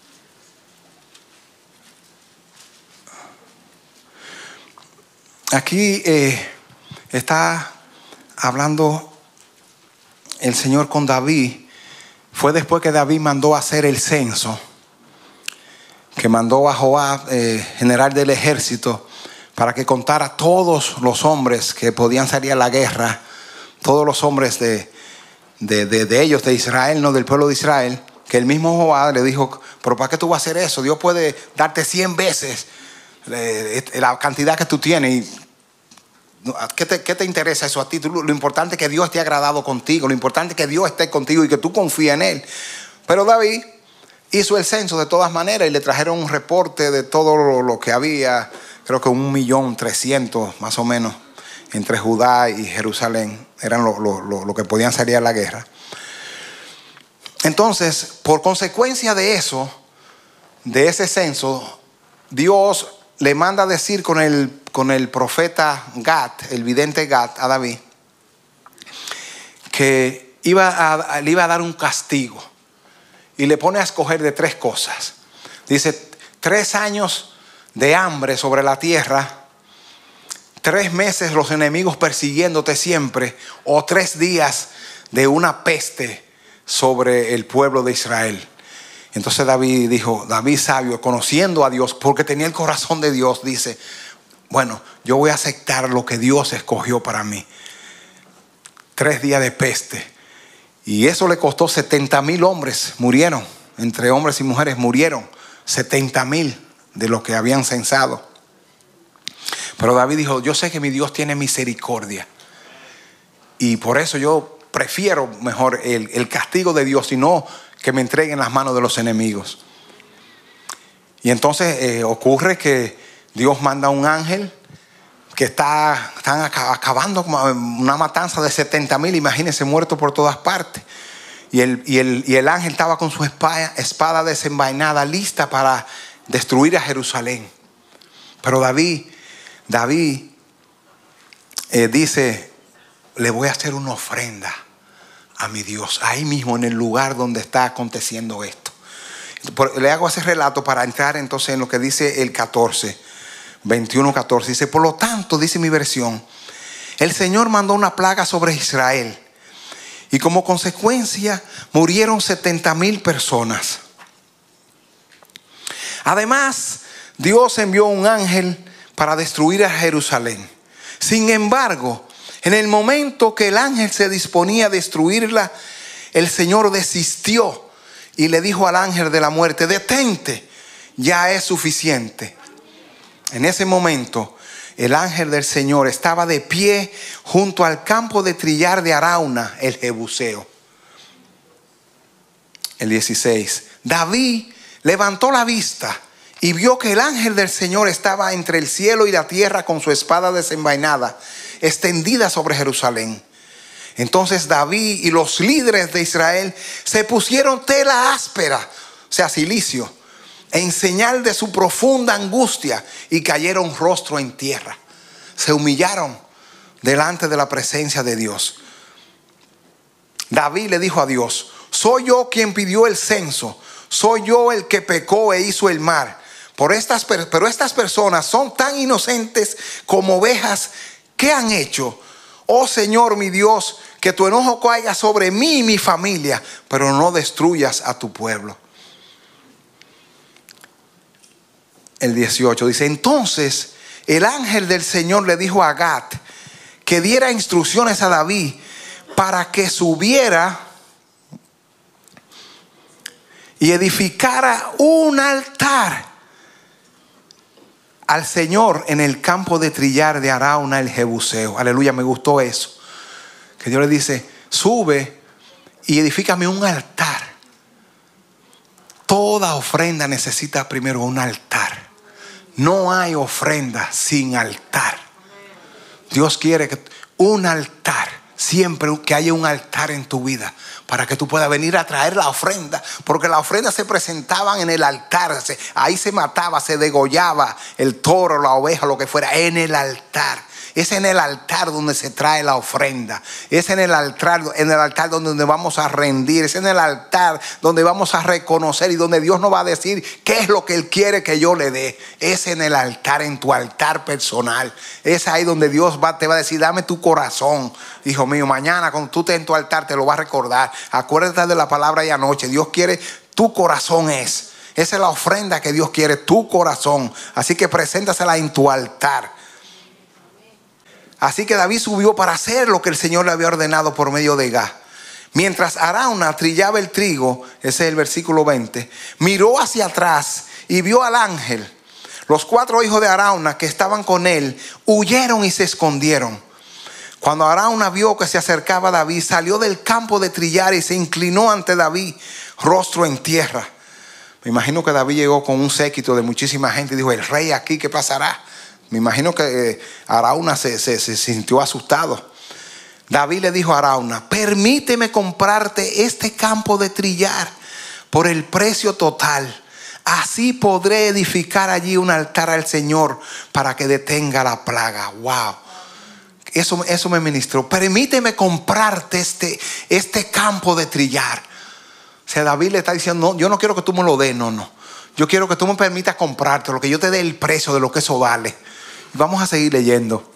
Aquí está hablando el Señor con David. Fue después que David mandó a hacer el censo, que mandó a Joab, general del ejército, para que contara todos los hombres que podían salir a la guerra, todos los hombres de ellos, de Israel, no del pueblo de Israel. Que el mismo Joab le dijo: pero ¿para qué tú vas a hacer eso? Dios puede darte 100 veces la cantidad que tú tienes. Y ¿qué te interesa eso a ti? Lo importante es que Dios esté agradado contigo. Lo importante es que Dios esté contigo y que tú confíes en Él. Pero David hizo el censo de todas maneras y le trajeron un reporte de todo lo que había. Creo que 1.300.000 más o menos entre Judá y Jerusalén eran lo que podían salir a la guerra. Entonces, por consecuencia de eso, de ese censo, Dios le manda a decir con el profeta Gad, el vidente Gad, a David, que le iba a dar un castigo. Y le pone a escoger de 3 cosas. Dice: 3 años de hambre sobre la tierra, 3 meses los enemigos persiguiéndote siempre, o 3 días de una peste sobre el pueblo de Israel. Entonces David dijo, David sabio, conociendo a Dios, porque tenía el corazón de Dios, dice: bueno, yo voy a aceptar lo que Dios escogió para mí. 3 días de peste. Y eso le costó 70,000 hombres, murieron. Entre hombres y mujeres murieron 70,000 de los que habían censado. Pero David dijo: yo sé que mi Dios tiene misericordia, y por eso yo prefiero mejor el castigo de Dios y no que me entreguen en las manos de los enemigos. Y entonces ocurre que Dios manda un ángel que están acabando con una matanza de 70,000, imagínense, muertos por todas partes. Y el ángel estaba con su espada desenvainada, lista para destruir a Jerusalén. Pero David dice: le voy a hacer una ofrenda a mi Dios, ahí mismo en el lugar donde está aconteciendo esto. Le hago ese relato para entrar entonces en lo que dice el 21:14. Dice: por lo tanto, dice mi versión, el Señor mandó una plaga sobre Israel, y como consecuencia murieron 70,000 personas. Además, Dios envió un ángel para destruir a Jerusalén. Sin embargo, en el momento que el ángel se disponía a destruirla, el Señor desistió y le dijo al ángel de la muerte: detente, ya es suficiente. En ese momento, el ángel del Señor estaba de pie junto al campo de trillar de Arauna, el Jebuseo. El 16. David levantó la vista y vio que el ángel del Señor estaba entre el cielo y la tierra con su espada desenvainada, extendida sobre Jerusalén. Entonces David y los líderes de Israel se pusieron tela áspera, o sea, cilicio, en señal de su profunda angustia, y cayeron rostro en tierra. Se humillaron delante de la presencia de Dios. David le dijo a Dios: soy yo quien pidió el censo, soy yo el que pecó e hizo el mal. Pero estas personas son tan inocentes como ovejas. ¿Qué han hecho? Oh Señor mi Dios, que tu enojo caiga sobre mí y mi familia, pero no destruyas a tu pueblo. El 18 dice: entonces el ángel del Señor le dijo a Gad que diera instrucciones a David para que subiera y edificara un altar al Señor en el campo de trillar de Arauna el Jebuseo. Aleluya, me gustó eso. Que Dios le dice, sube y edifícame un altar. Toda ofrenda necesita primero un altar. No hay ofrenda sin altar. Dios quiere que un altar, siempre que haya un altar en tu vida, para que tú puedas venir a traer la ofrenda. Porque las ofrendas se presentaban en el altar. Ahí se mataba, se degollaba el toro, la oveja, lo que fuera, en el altar. Es en el altar donde se trae la ofrenda. Es en el altar donde vamos a rendir. Es en el altar donde vamos a reconocer y donde Dios nos va a decir qué es lo que Él quiere que yo le dé. Es en el altar, en tu altar personal. Es ahí donde Dios te va a decir, dame tu corazón. Hijo mío, mañana cuando tú estés en tu altar te lo vas a recordar. Acuérdate de la palabra y anoche. Dios quiere, tu corazón es. Esa es la ofrenda que Dios quiere, tu corazón. Así que preséntasela en tu altar. Así que David subió para hacer lo que el Señor le había ordenado por medio de Gad. Mientras Arauna trillaba el trigo, ese es el versículo 20, miró hacia atrás y vio al ángel. Los 4 hijos de Arauna que estaban con él huyeron y se escondieron. Cuando Arauna vio que se acercaba a David, salió del campo de trillar y se inclinó ante David, rostro en tierra. Me imagino que David llegó con un séquito de muchísima gente y dijo, el rey aquí, ¿qué pasará? Me imagino que Arauna se sintió asustado. David le dijo a Arauna, permíteme comprarte este campo de trillar por el precio total. Así podré edificar allí un altar al Señor para que detenga la plaga. Wow. Eso me ministró. Permíteme comprarte este campo de trillar. O sea, David le está diciendo, no, yo no quiero que tú me lo des, no. Yo quiero que tú me permitas comprarte, lo que yo te dé el precio de lo que eso vale. Vamos a seguir leyendo.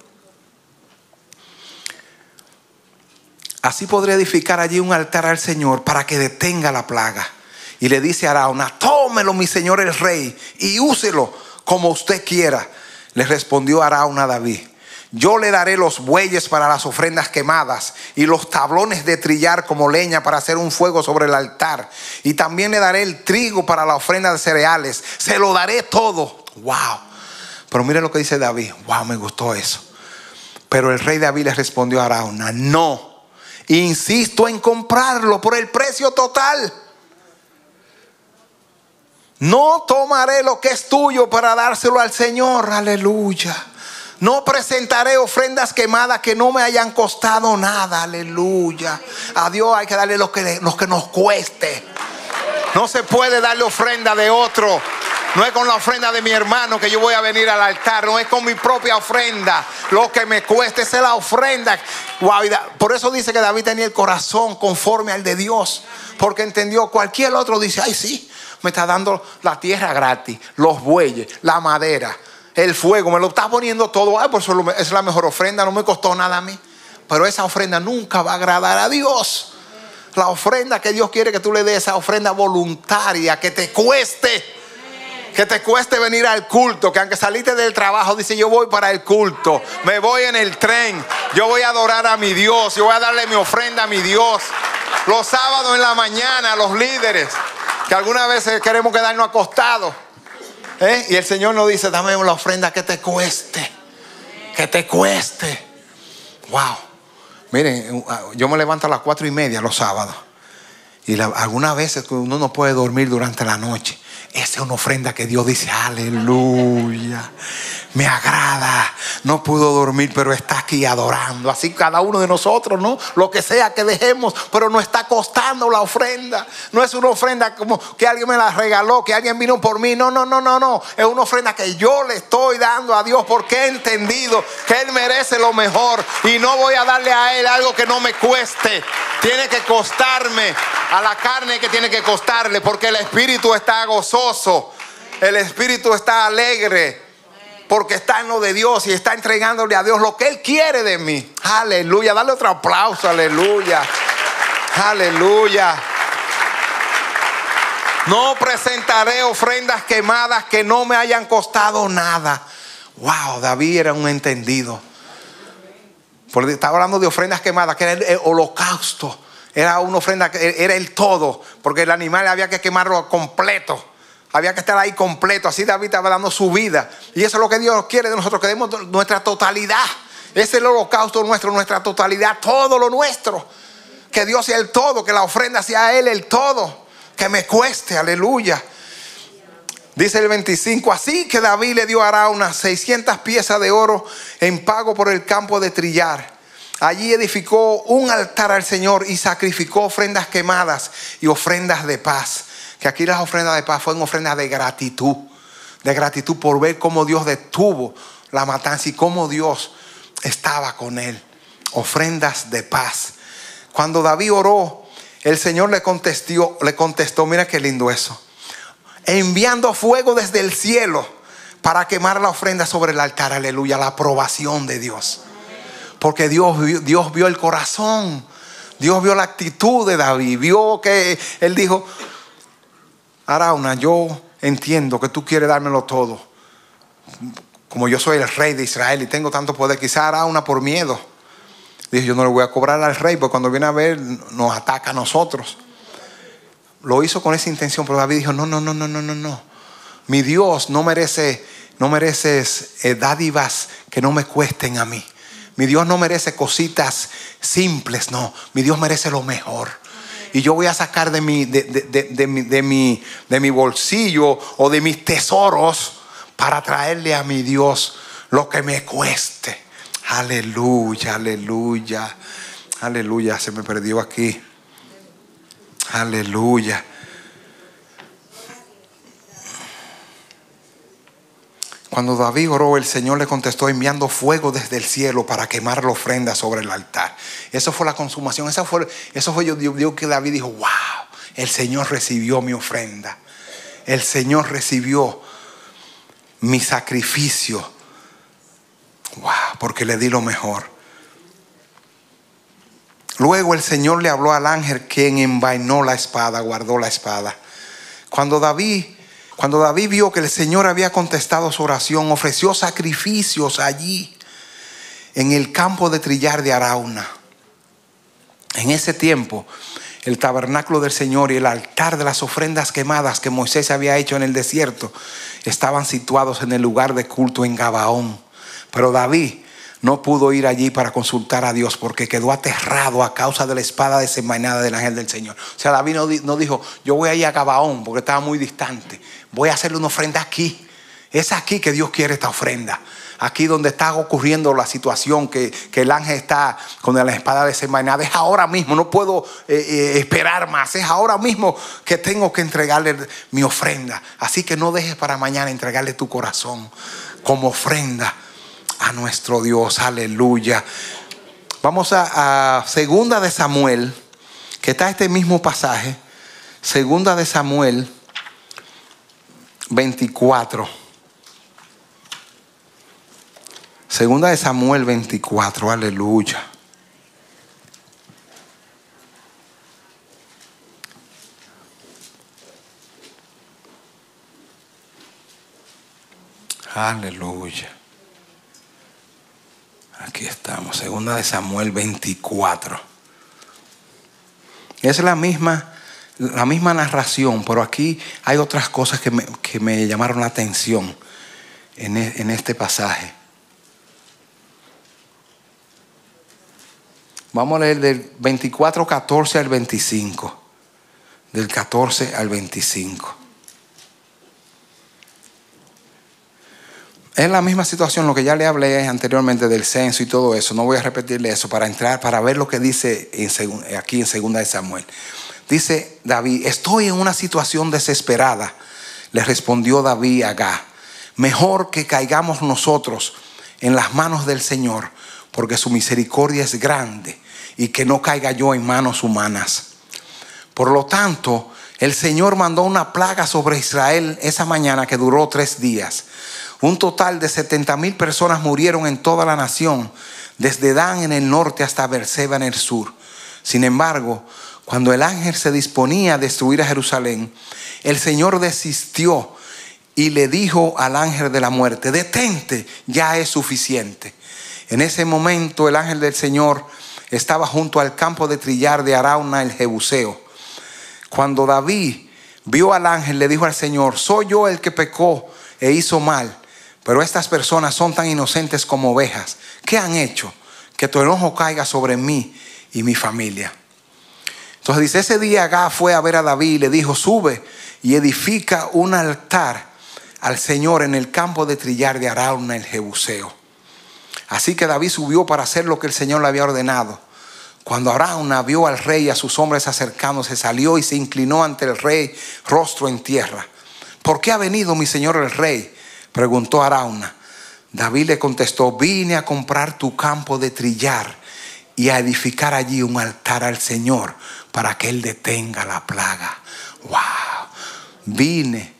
Así podré edificar allí un altar al Señor para que detenga la plaga. Y le dice a Arauna, tómelo mi señor el rey y úselo como usted quiera. Le respondió Arauna a David, yo le daré los bueyes para las ofrendas quemadas y los tablones de trillar como leña para hacer un fuego sobre el altar. Y también le daré el trigo para la ofrenda de cereales. Se lo daré todo. Wow. Pero mire lo que dice David. Wow, me gustó eso. Pero el rey David le respondió a Arauna, no, insisto en comprarlo por el precio total. No tomaré lo que es tuyo para dárselo al Señor. Aleluya. No presentaré ofrendas quemadas que no me hayan costado nada. Aleluya. A Dios hay que darle lo que nos cueste. No se puede darle ofrenda de otro. No es con la ofrenda de mi hermano que yo voy a venir al altar. No es con mi propia ofrenda. Lo que me cueste, esa es la ofrenda. Por eso dice que David tenía el corazón conforme al de Dios. Porque entendió, cualquier otro dice, ay sí, me está dando la tierra gratis, los bueyes, la madera, el fuego, me lo está poniendo todo. Ay, por eso es la mejor ofrenda, no me costó nada a mí. Pero esa ofrenda nunca va a agradar a Dios. La ofrenda que Dios quiere que tú le des, esa ofrenda voluntaria, que te cueste. Que te cueste venir al culto, que aunque saliste del trabajo, dice yo voy para el culto, me voy en el tren, yo voy a adorar a mi Dios, yo voy a darle mi ofrenda a mi Dios. Los sábados en la mañana, los líderes, que algunas veces queremos quedarnos acostados, y el Señor nos dice, dame la ofrenda que te cueste, que te cueste. Wow. Miren, yo me levanto a las 4:30 los sábados, y algunas veces uno no puede dormir durante la noche. Esa es una ofrenda que Dios dice, aleluya, me agrada. No pudo dormir, pero está aquí adorando. Así cada uno de nosotros, ¿no? Lo que sea que dejemos, pero no está costando la ofrenda. No es una ofrenda como que alguien me la regaló, que alguien vino por mí. No. Es una ofrenda que yo le estoy dando a Dios porque he entendido que Él merece lo mejor. Y no voy a darle a Él algo que no me cueste. Tiene que costarme. A la carne que tiene que costarle, porque el espíritu está gozoso. El espíritu está alegre, porque está en lo de Dios y está entregándole a Dios lo que Él quiere de mí. Aleluya. Dale otro aplauso. Aleluya. Aleluya. No presentaré ofrendas quemadas que no me hayan costado nada. Wow, David era un entendido. Porque estaba hablando de ofrendas quemadas, que era el holocausto. Era una ofrenda que era el todo, porque el animal había que quemarlo completo. Había que estar ahí completo. Así David estaba dando su vida. Y eso es lo que Dios quiere de nosotros, que demos nuestra totalidad. Ese es el holocausto nuestro, nuestra totalidad, todo lo nuestro. Que Dios sea el todo, que la ofrenda sea a Él el todo. Que me cueste, aleluya. Dice el 25, así que David le dio a Arauna 600 piezas de oro en pago por el campo de trillar. Allí edificó un altar al Señor y sacrificó ofrendas quemadas y ofrendas de paz. Que aquí las ofrendas de paz fueron ofrendas de gratitud por ver cómo Dios detuvo la matanza y cómo Dios estaba con él. Ofrendas de paz. Cuando David oró, el Señor le contestó, mira qué lindo eso, enviando fuego desde el cielo para quemar la ofrenda sobre el altar. Aleluya, la aprobación de Dios. Porque Dios vio el corazón, Dios vio la actitud de David, vio que él dijo, Arauna, yo entiendo que tú quieres dármelo todo. Como yo soy el rey de Israel y tengo tanto poder, quizá Arauna por miedo dijo, yo no le voy a cobrar al rey, porque cuando viene a ver nos ataca a nosotros. Lo hizo con esa intención, pero David dijo, no. Mi Dios no mereces dádivas que no me cuesten a mí. Mi Dios no merece cositas simples, no. Mi Dios merece lo mejor. Y yo voy a sacar de mi bolsillo o de mis tesoros para traerle a mi Dios lo que me cueste. Aleluya, aleluya, aleluya. Se me perdió aquí. Aleluya. Cuando David oró, el Señor le contestó enviando fuego desde el cielo para quemar la ofrenda sobre el altar. Eso fue la consumación. Eso fue yo digo que David dijo, wow, el Señor recibió mi ofrenda. El Señor recibió mi sacrificio. Wow, porque le di lo mejor. Luego el Señor le habló al ángel, quien envainó la espada, guardó la espada. Cuando David vio que el Señor había contestado su oración, ofreció sacrificios allí en el campo de trillar de Arauna. En ese tiempo, el tabernáculo del Señor y el altar de las ofrendas quemadas que Moisés había hecho en el desierto estaban situados en el lugar de culto en Gabaón. Pero David no pudo ir allí para consultar a Dios porque quedó aterrado a causa de la espada desenvainada del ángel del Señor. O sea, David no dijo, yo voy a ir a Gabaón porque estaba muy distante. Voy a hacerle una ofrenda aquí. Es aquí que Dios quiere esta ofrenda. Aquí donde está ocurriendo la situación que el ángel está con la espada desenvainada. Es ahora mismo, no puedo esperar más. Es ahora mismo que tengo que entregarle mi ofrenda. Así que no dejes para mañana entregarle tu corazón como ofrenda a nuestro Dios. Aleluya. Vamos a Segunda de Samuel, que está este mismo pasaje. Segunda de Samuel 24. Segunda de Samuel 24. Aleluya. Aleluya. Aquí estamos, Segunda de Samuel 24. Es la misma narración, pero aquí hay otras cosas que me llamaron la atención en este pasaje. Vamos a leer del 24, 14 al 25. Del 14 al 25. Es la misma situación, lo que ya le hablé anteriormente del censo y todo eso. No voy a repetirle eso para ver lo que dice aquí en Segunda de Samuel. Dice David, estoy en una situación desesperada. Le respondió David a Gad, mejor que caigamos nosotros en las manos del Señor, porque su misericordia es grande, y que no caiga yo en manos humanas. Por lo tanto, el Señor mandó una plaga sobre Israel esa mañana que duró 3 días. Un total de 70,000 personas murieron en toda la nación, desde Dan en el norte hasta Beerseba en el sur. Sin embargo, cuando el ángel se disponía a destruir a Jerusalén, el Señor desistió y le dijo al ángel de la muerte, detente, ya es suficiente. En ese momento el ángel del Señor estaba junto al campo de trillar de Arauna el Jebuseo. Cuando David vio al ángel, le dijo al Señor: soy yo el que pecó e hizo mal, pero estas personas son tan inocentes como ovejas. ¿Qué han hecho? Que tu enojo caiga sobre mí y mi familia. Entonces dice: ese día Gad fue a ver a David y le dijo: sube y edifica un altar al Señor en el campo de trillar de Arauna el Jebuseo. Así que David subió para hacer lo que el Señor le había ordenado. Cuando Arauna vio al rey y a sus hombres acercándose, salió y se inclinó ante el rey, rostro en tierra. ¿Por qué ha venido mi señor el rey?, preguntó Arauna. David le contestó: vine a comprar tu campo de trillar y a edificar allí un altar al Señor para que Él detenga la plaga. ¡Wow! Vine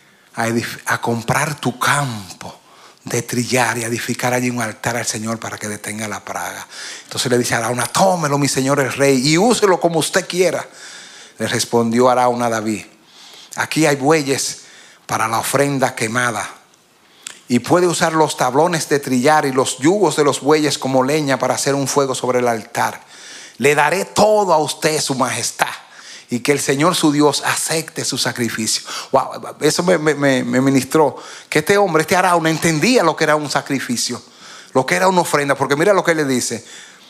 a comprar tu campo de trillar y a edificar allí un altar al Señor para que detenga la plaga. Entonces le dice a Arauna: tómelo mi señor el rey y úselo como usted quiera. Le respondió Arauna a David: aquí hay bueyes para la ofrenda quemada, y puede usar los tablones de trillar y los yugos de los bueyes como leña para hacer un fuego sobre el altar. Le daré todo a usted, su majestad, y que el Señor su Dios acepte su sacrificio. Wow, eso me ministró, que este hombre, este Arauna, entendía lo que era un sacrificio, lo que era una ofrenda, porque mira lo que le dice: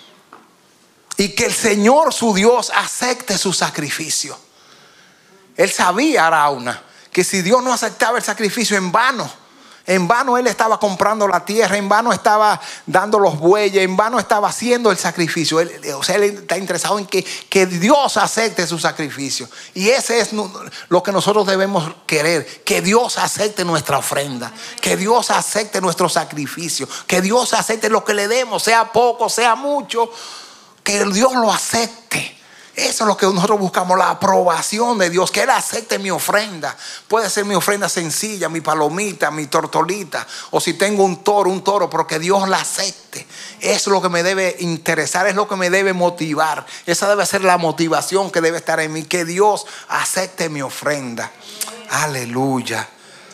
y que el Señor su Dios acepte su sacrificio. Él sabía, Arauna, que si Dios no aceptaba el sacrificio, en vano él estaba comprando la tierra, en vano estaba dando los bueyes, en vano estaba haciendo el sacrificio. Él está interesado en que Dios acepte su sacrificio. Y ese es lo que nosotros debemos querer: que Dios acepte nuestra ofrenda, que Dios acepte nuestro sacrificio, que Dios acepte lo que le demos, sea poco, sea mucho, que Dios lo acepte. Eso es lo que nosotros buscamos, la aprobación de Dios, que Él acepte mi ofrenda. Puede ser mi ofrenda sencilla, mi palomita, mi tortolita, o si tengo un toro, pero que Dios la acepte. Eso es lo que me debe interesar, es lo que me debe motivar. Esa debe ser la motivación que debe estar en mí, que Dios acepte mi ofrenda. Aleluya.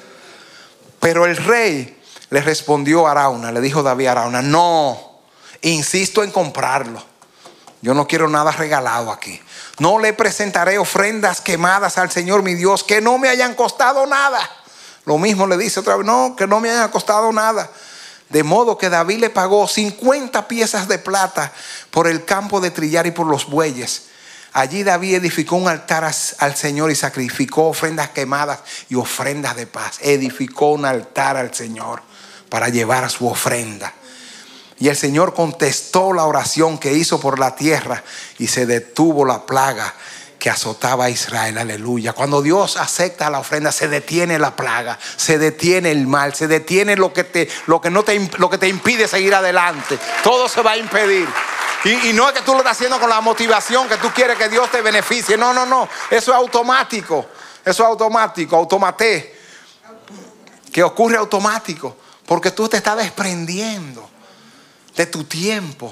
Pero el rey le respondió a Arauna, le dijo David a Arauna: no, insisto en comprarlo. Yo no quiero nada regalado aquí. No le presentaré ofrendas quemadas al Señor mi Dios que no me hayan costado nada. Lo mismo le dice otra vez: no, que no me hayan costado nada. De modo que David le pagó 50 piezas de plata por el campo de trillar y por los bueyes. Allí David edificó un altar al Señor y sacrificó ofrendas quemadas y ofrendas de paz. Edificó un altar al Señor para llevar su ofrenda. Y el Señor contestó la oración que hizo por la tierra y se detuvo la plaga que azotaba a Israel. Aleluya. Cuando Dios acepta la ofrenda, se detiene la plaga, se detiene el mal, se detiene lo que te impide seguir adelante. Todo se va a impedir. Y no es que tú lo estás haciendo con la motivación que tú quieres que Dios te beneficie. No. Eso es automático. Eso es automático, automaté. Que ocurre automático. Porque tú te estás desprendiendo de tu tiempo,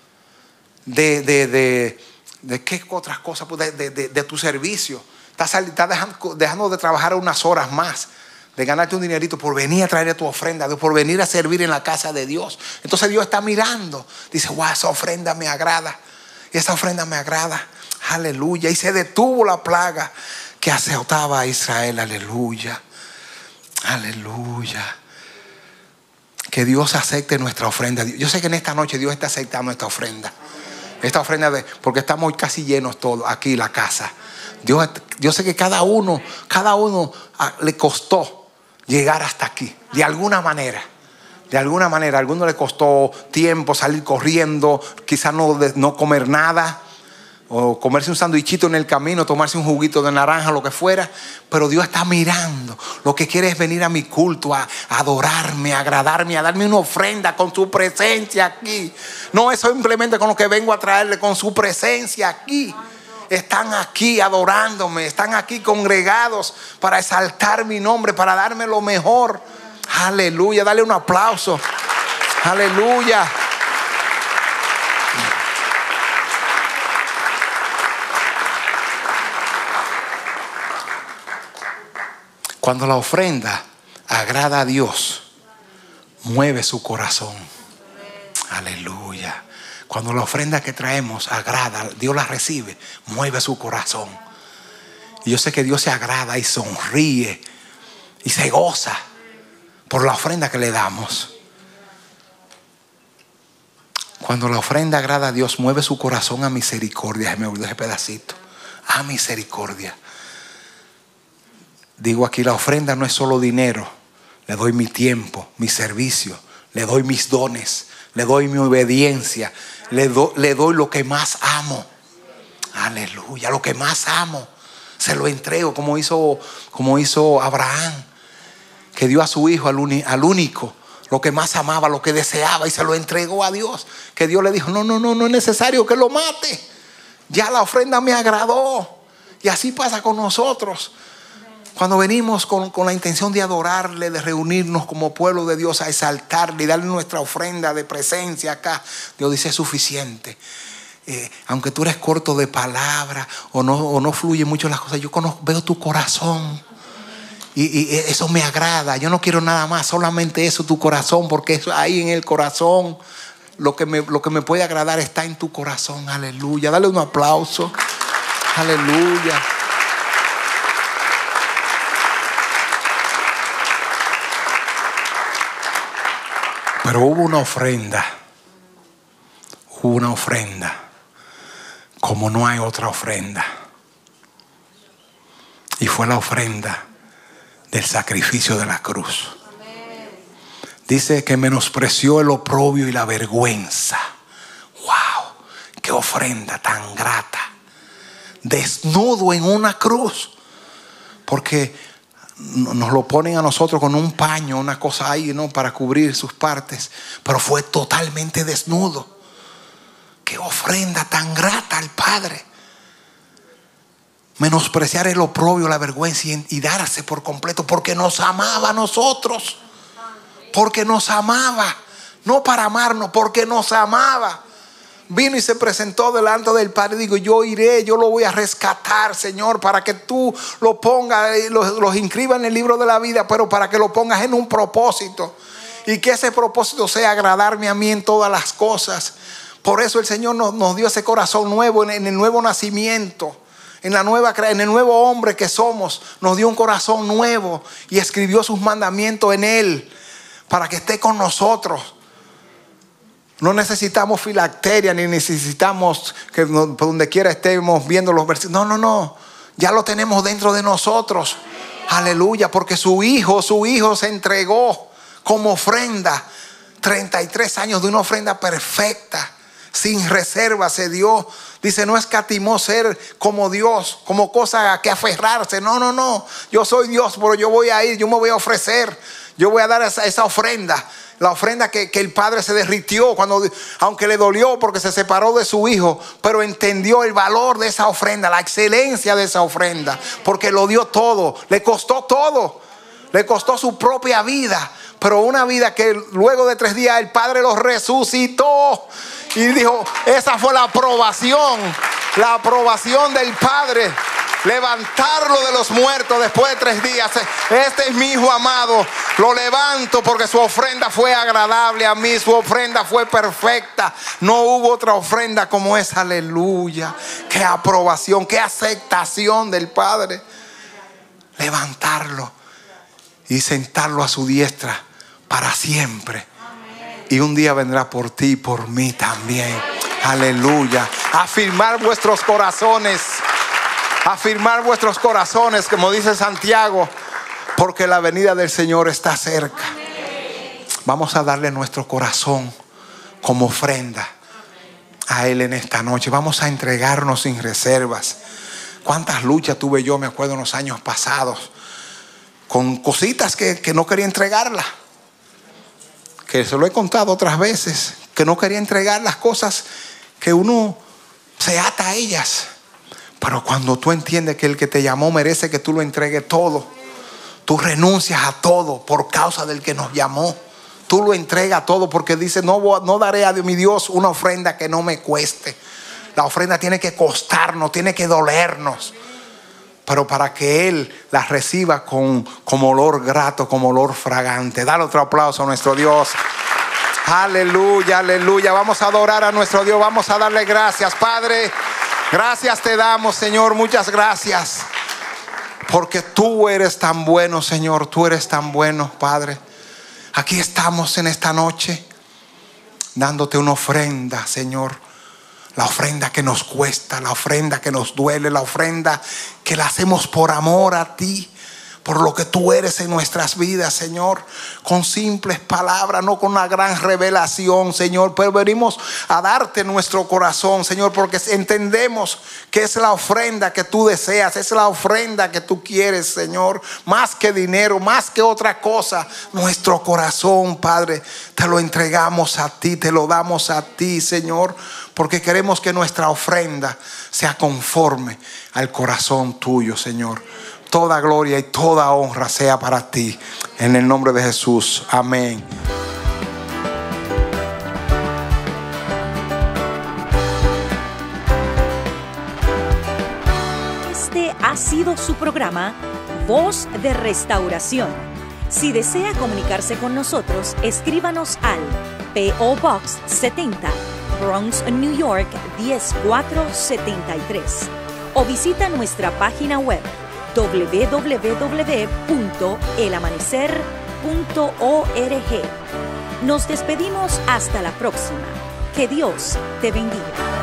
de qué otras cosas, de tu servicio. Estás dejando de trabajar unas horas más, de ganarte un dinerito por venir a traer tu ofrenda, por venir a servir en la casa de Dios. Entonces Dios está mirando, dice: wow, esa ofrenda me agrada, esa ofrenda me agrada. Aleluya. Y se detuvo la plaga que azotaba a Israel. Aleluya. Aleluya. Que Dios acepte nuestra ofrenda. Yo sé que en esta noche Dios está aceptando esta ofrenda. Esta ofrenda porque estamos casi llenos todos aquí la casa. Yo sé que cada uno le costó llegar hasta aquí. De alguna manera. A alguno le costó tiempo salir corriendo. Quizás no comer nada. O comerse un sandwichito en el camino, tomarse un juguito de naranja, lo que fuera. Pero Dios está mirando. Lo que quiere es venir a mi culto, a adorarme, a agradarme, a darme una ofrenda con su presencia aquí. No es simplemente con lo que vengo a traerle, con su presencia aquí. Están aquí adorándome, están aquí congregados para exaltar mi nombre, para darme lo mejor. Aleluya, dale un aplauso. Aleluya. Cuando la ofrenda agrada a Dios, mueve su corazón. Aleluya. Cuando la ofrenda que traemos agrada, Dios la recibe, mueve su corazón. Y yo sé que Dios se agrada y sonríe y se goza por la ofrenda que le damos. Cuando la ofrenda agrada a Dios, mueve su corazón a misericordia. Me olvidé ese pedacito. A misericordia. Digo aquí, la ofrenda no es solo dinero. Le doy mi tiempo, mi servicio, le doy mis dones, le doy mi obediencia, le doy lo que más amo. Aleluya, lo que más amo. Se lo entrego como hizo Abraham, que dio a su hijo al único, lo que más amaba, lo que deseaba, y se lo entregó a Dios. Que Dios le dijo, no es necesario que lo mate. Ya la ofrenda me agradó. Y así pasa con nosotros. Cuando venimos con la intención de adorarle, de reunirnos como pueblo de Dios a exaltarle y darle nuestra ofrenda de presencia acá, Dios dice, es suficiente. Aunque tú eres corto de palabra o no fluye mucho las cosas, yo veo tu corazón. Y eso me agrada. Yo no quiero nada más, solamente eso, tu corazón, porque eso ahí en el corazón, lo que me puede agradar está en tu corazón. Aleluya. Dale un aplauso. Aleluya. Pero hubo una ofrenda como no hay otra ofrenda. Y fue la ofrenda del sacrificio de la cruz. Dice que menospreció el oprobio y la vergüenza. ¡Wow! ¡Qué ofrenda tan grata! Desnudo en una cruz. Porque nos lo ponen a nosotros con un paño, una cosa ahí, ¿no? Para cubrir sus partes. Pero fue totalmente desnudo. ¡Qué ofrenda tan grata al Padre! Menospreciar el oprobio, la vergüenza y darse por completo, porque nos amaba a nosotros. Porque nos amaba. No para amarnos, porque nos amaba. Vino y se presentó delante del Padre. Digo, yo iré, yo lo voy a rescatar, Señor, para que tú lo pongas, los inscribas en el libro de la vida, pero para que lo pongas en un propósito. Y que ese propósito sea agradarme a mí en todas las cosas. Por eso el Señor nos dio ese corazón nuevo en el nuevo nacimiento. En el nuevo hombre que somos, nos dio un corazón nuevo y escribió sus mandamientos en él para que esté con nosotros. No necesitamos filacteria ni necesitamos que por donde quiera estemos viendo los versículos. No. Ya lo tenemos dentro de nosotros. Aleluya, porque su hijo se entregó como ofrenda. 33 años de una ofrenda perfecta. Sin reserva se dio. Dice, no escatimó ser como Dios, como cosa a que aferrarse. No. Yo soy Dios, pero yo voy a ir, yo me voy a ofrecer. Yo voy a dar esa ofrenda. La ofrenda que el Padre se derritió aunque le dolió porque se separó de su hijo, pero entendió el valor de esa ofrenda, la excelencia de esa ofrenda, porque lo dio todo, le costó todo, le costó su propia vida, pero una vida que luego de 3 días el Padre lo resucitó y dijo, esa fue la aprobación del Padre. Levantarlo de los muertos después de 3 días. Este es mi hijo amado. Lo levanto porque su ofrenda fue agradable a mí. Su ofrenda fue perfecta. No hubo otra ofrenda como esa. Aleluya. Qué aprobación, qué aceptación del Padre. Levantarlo y sentarlo a su diestra para siempre. Y un día vendrá por ti y por mí también. Aleluya. Afirmar vuestros corazones. Afirmar vuestros corazones, como dice Santiago, porque la venida del Señor está cerca. Vamos a darle nuestro corazón como ofrenda a Él en esta noche. Vamos a entregarnos sin reservas. Cuántas luchas tuve yo, me acuerdo, en los años pasados, con cositas que no quería entregarla. Que se lo he contado otras veces, que no quería entregar las cosas que uno se ata a ellas. Pero cuando tú entiendes que el que te llamó merece que tú lo entregues todo, tú renuncias a todo por causa del que nos llamó. Tú lo entregas todo porque dice, no daré a mi Dios una ofrenda que no me cueste. La ofrenda tiene que costarnos, tiene que dolernos. Pero para que Él la reciba como olor grato, como olor fragante. Dale otro aplauso a nuestro Dios. Aleluya, aleluya. Vamos a adorar a nuestro Dios. Vamos a darle gracias, Padre. Gracias te damos, Señor. Muchas gracias. Porque tú eres tan bueno, Señor. Tú eres tan bueno, Padre. Aquí estamos en esta noche dándote una ofrenda, Señor. La ofrenda que nos cuesta, la ofrenda que nos duele, la ofrenda que la hacemos por amor a ti, por lo que tú eres en nuestras vidas, Señor. Con simples palabras, no con una gran revelación, Señor, pero venimos a darte nuestro corazón, Señor, porque entendemos que es la ofrenda que tú deseas, es la ofrenda que tú quieres, Señor. Más que dinero, más que otra cosa, nuestro corazón, Padre, te lo entregamos a ti, te lo damos a ti, Señor, porque queremos que nuestra ofrenda sea conforme al corazón tuyo, Señor. Toda gloria y toda honra sea para ti. En el nombre de Jesús. Amén. Este ha sido su programa Voz de Restauración. Si desea comunicarse con nosotros, escríbanos al P.O. Box 70, Bronx, New York 10473, o visita nuestra página web www.elamanecer.org. Nos despedimos hasta la próxima. Que Dios te bendiga.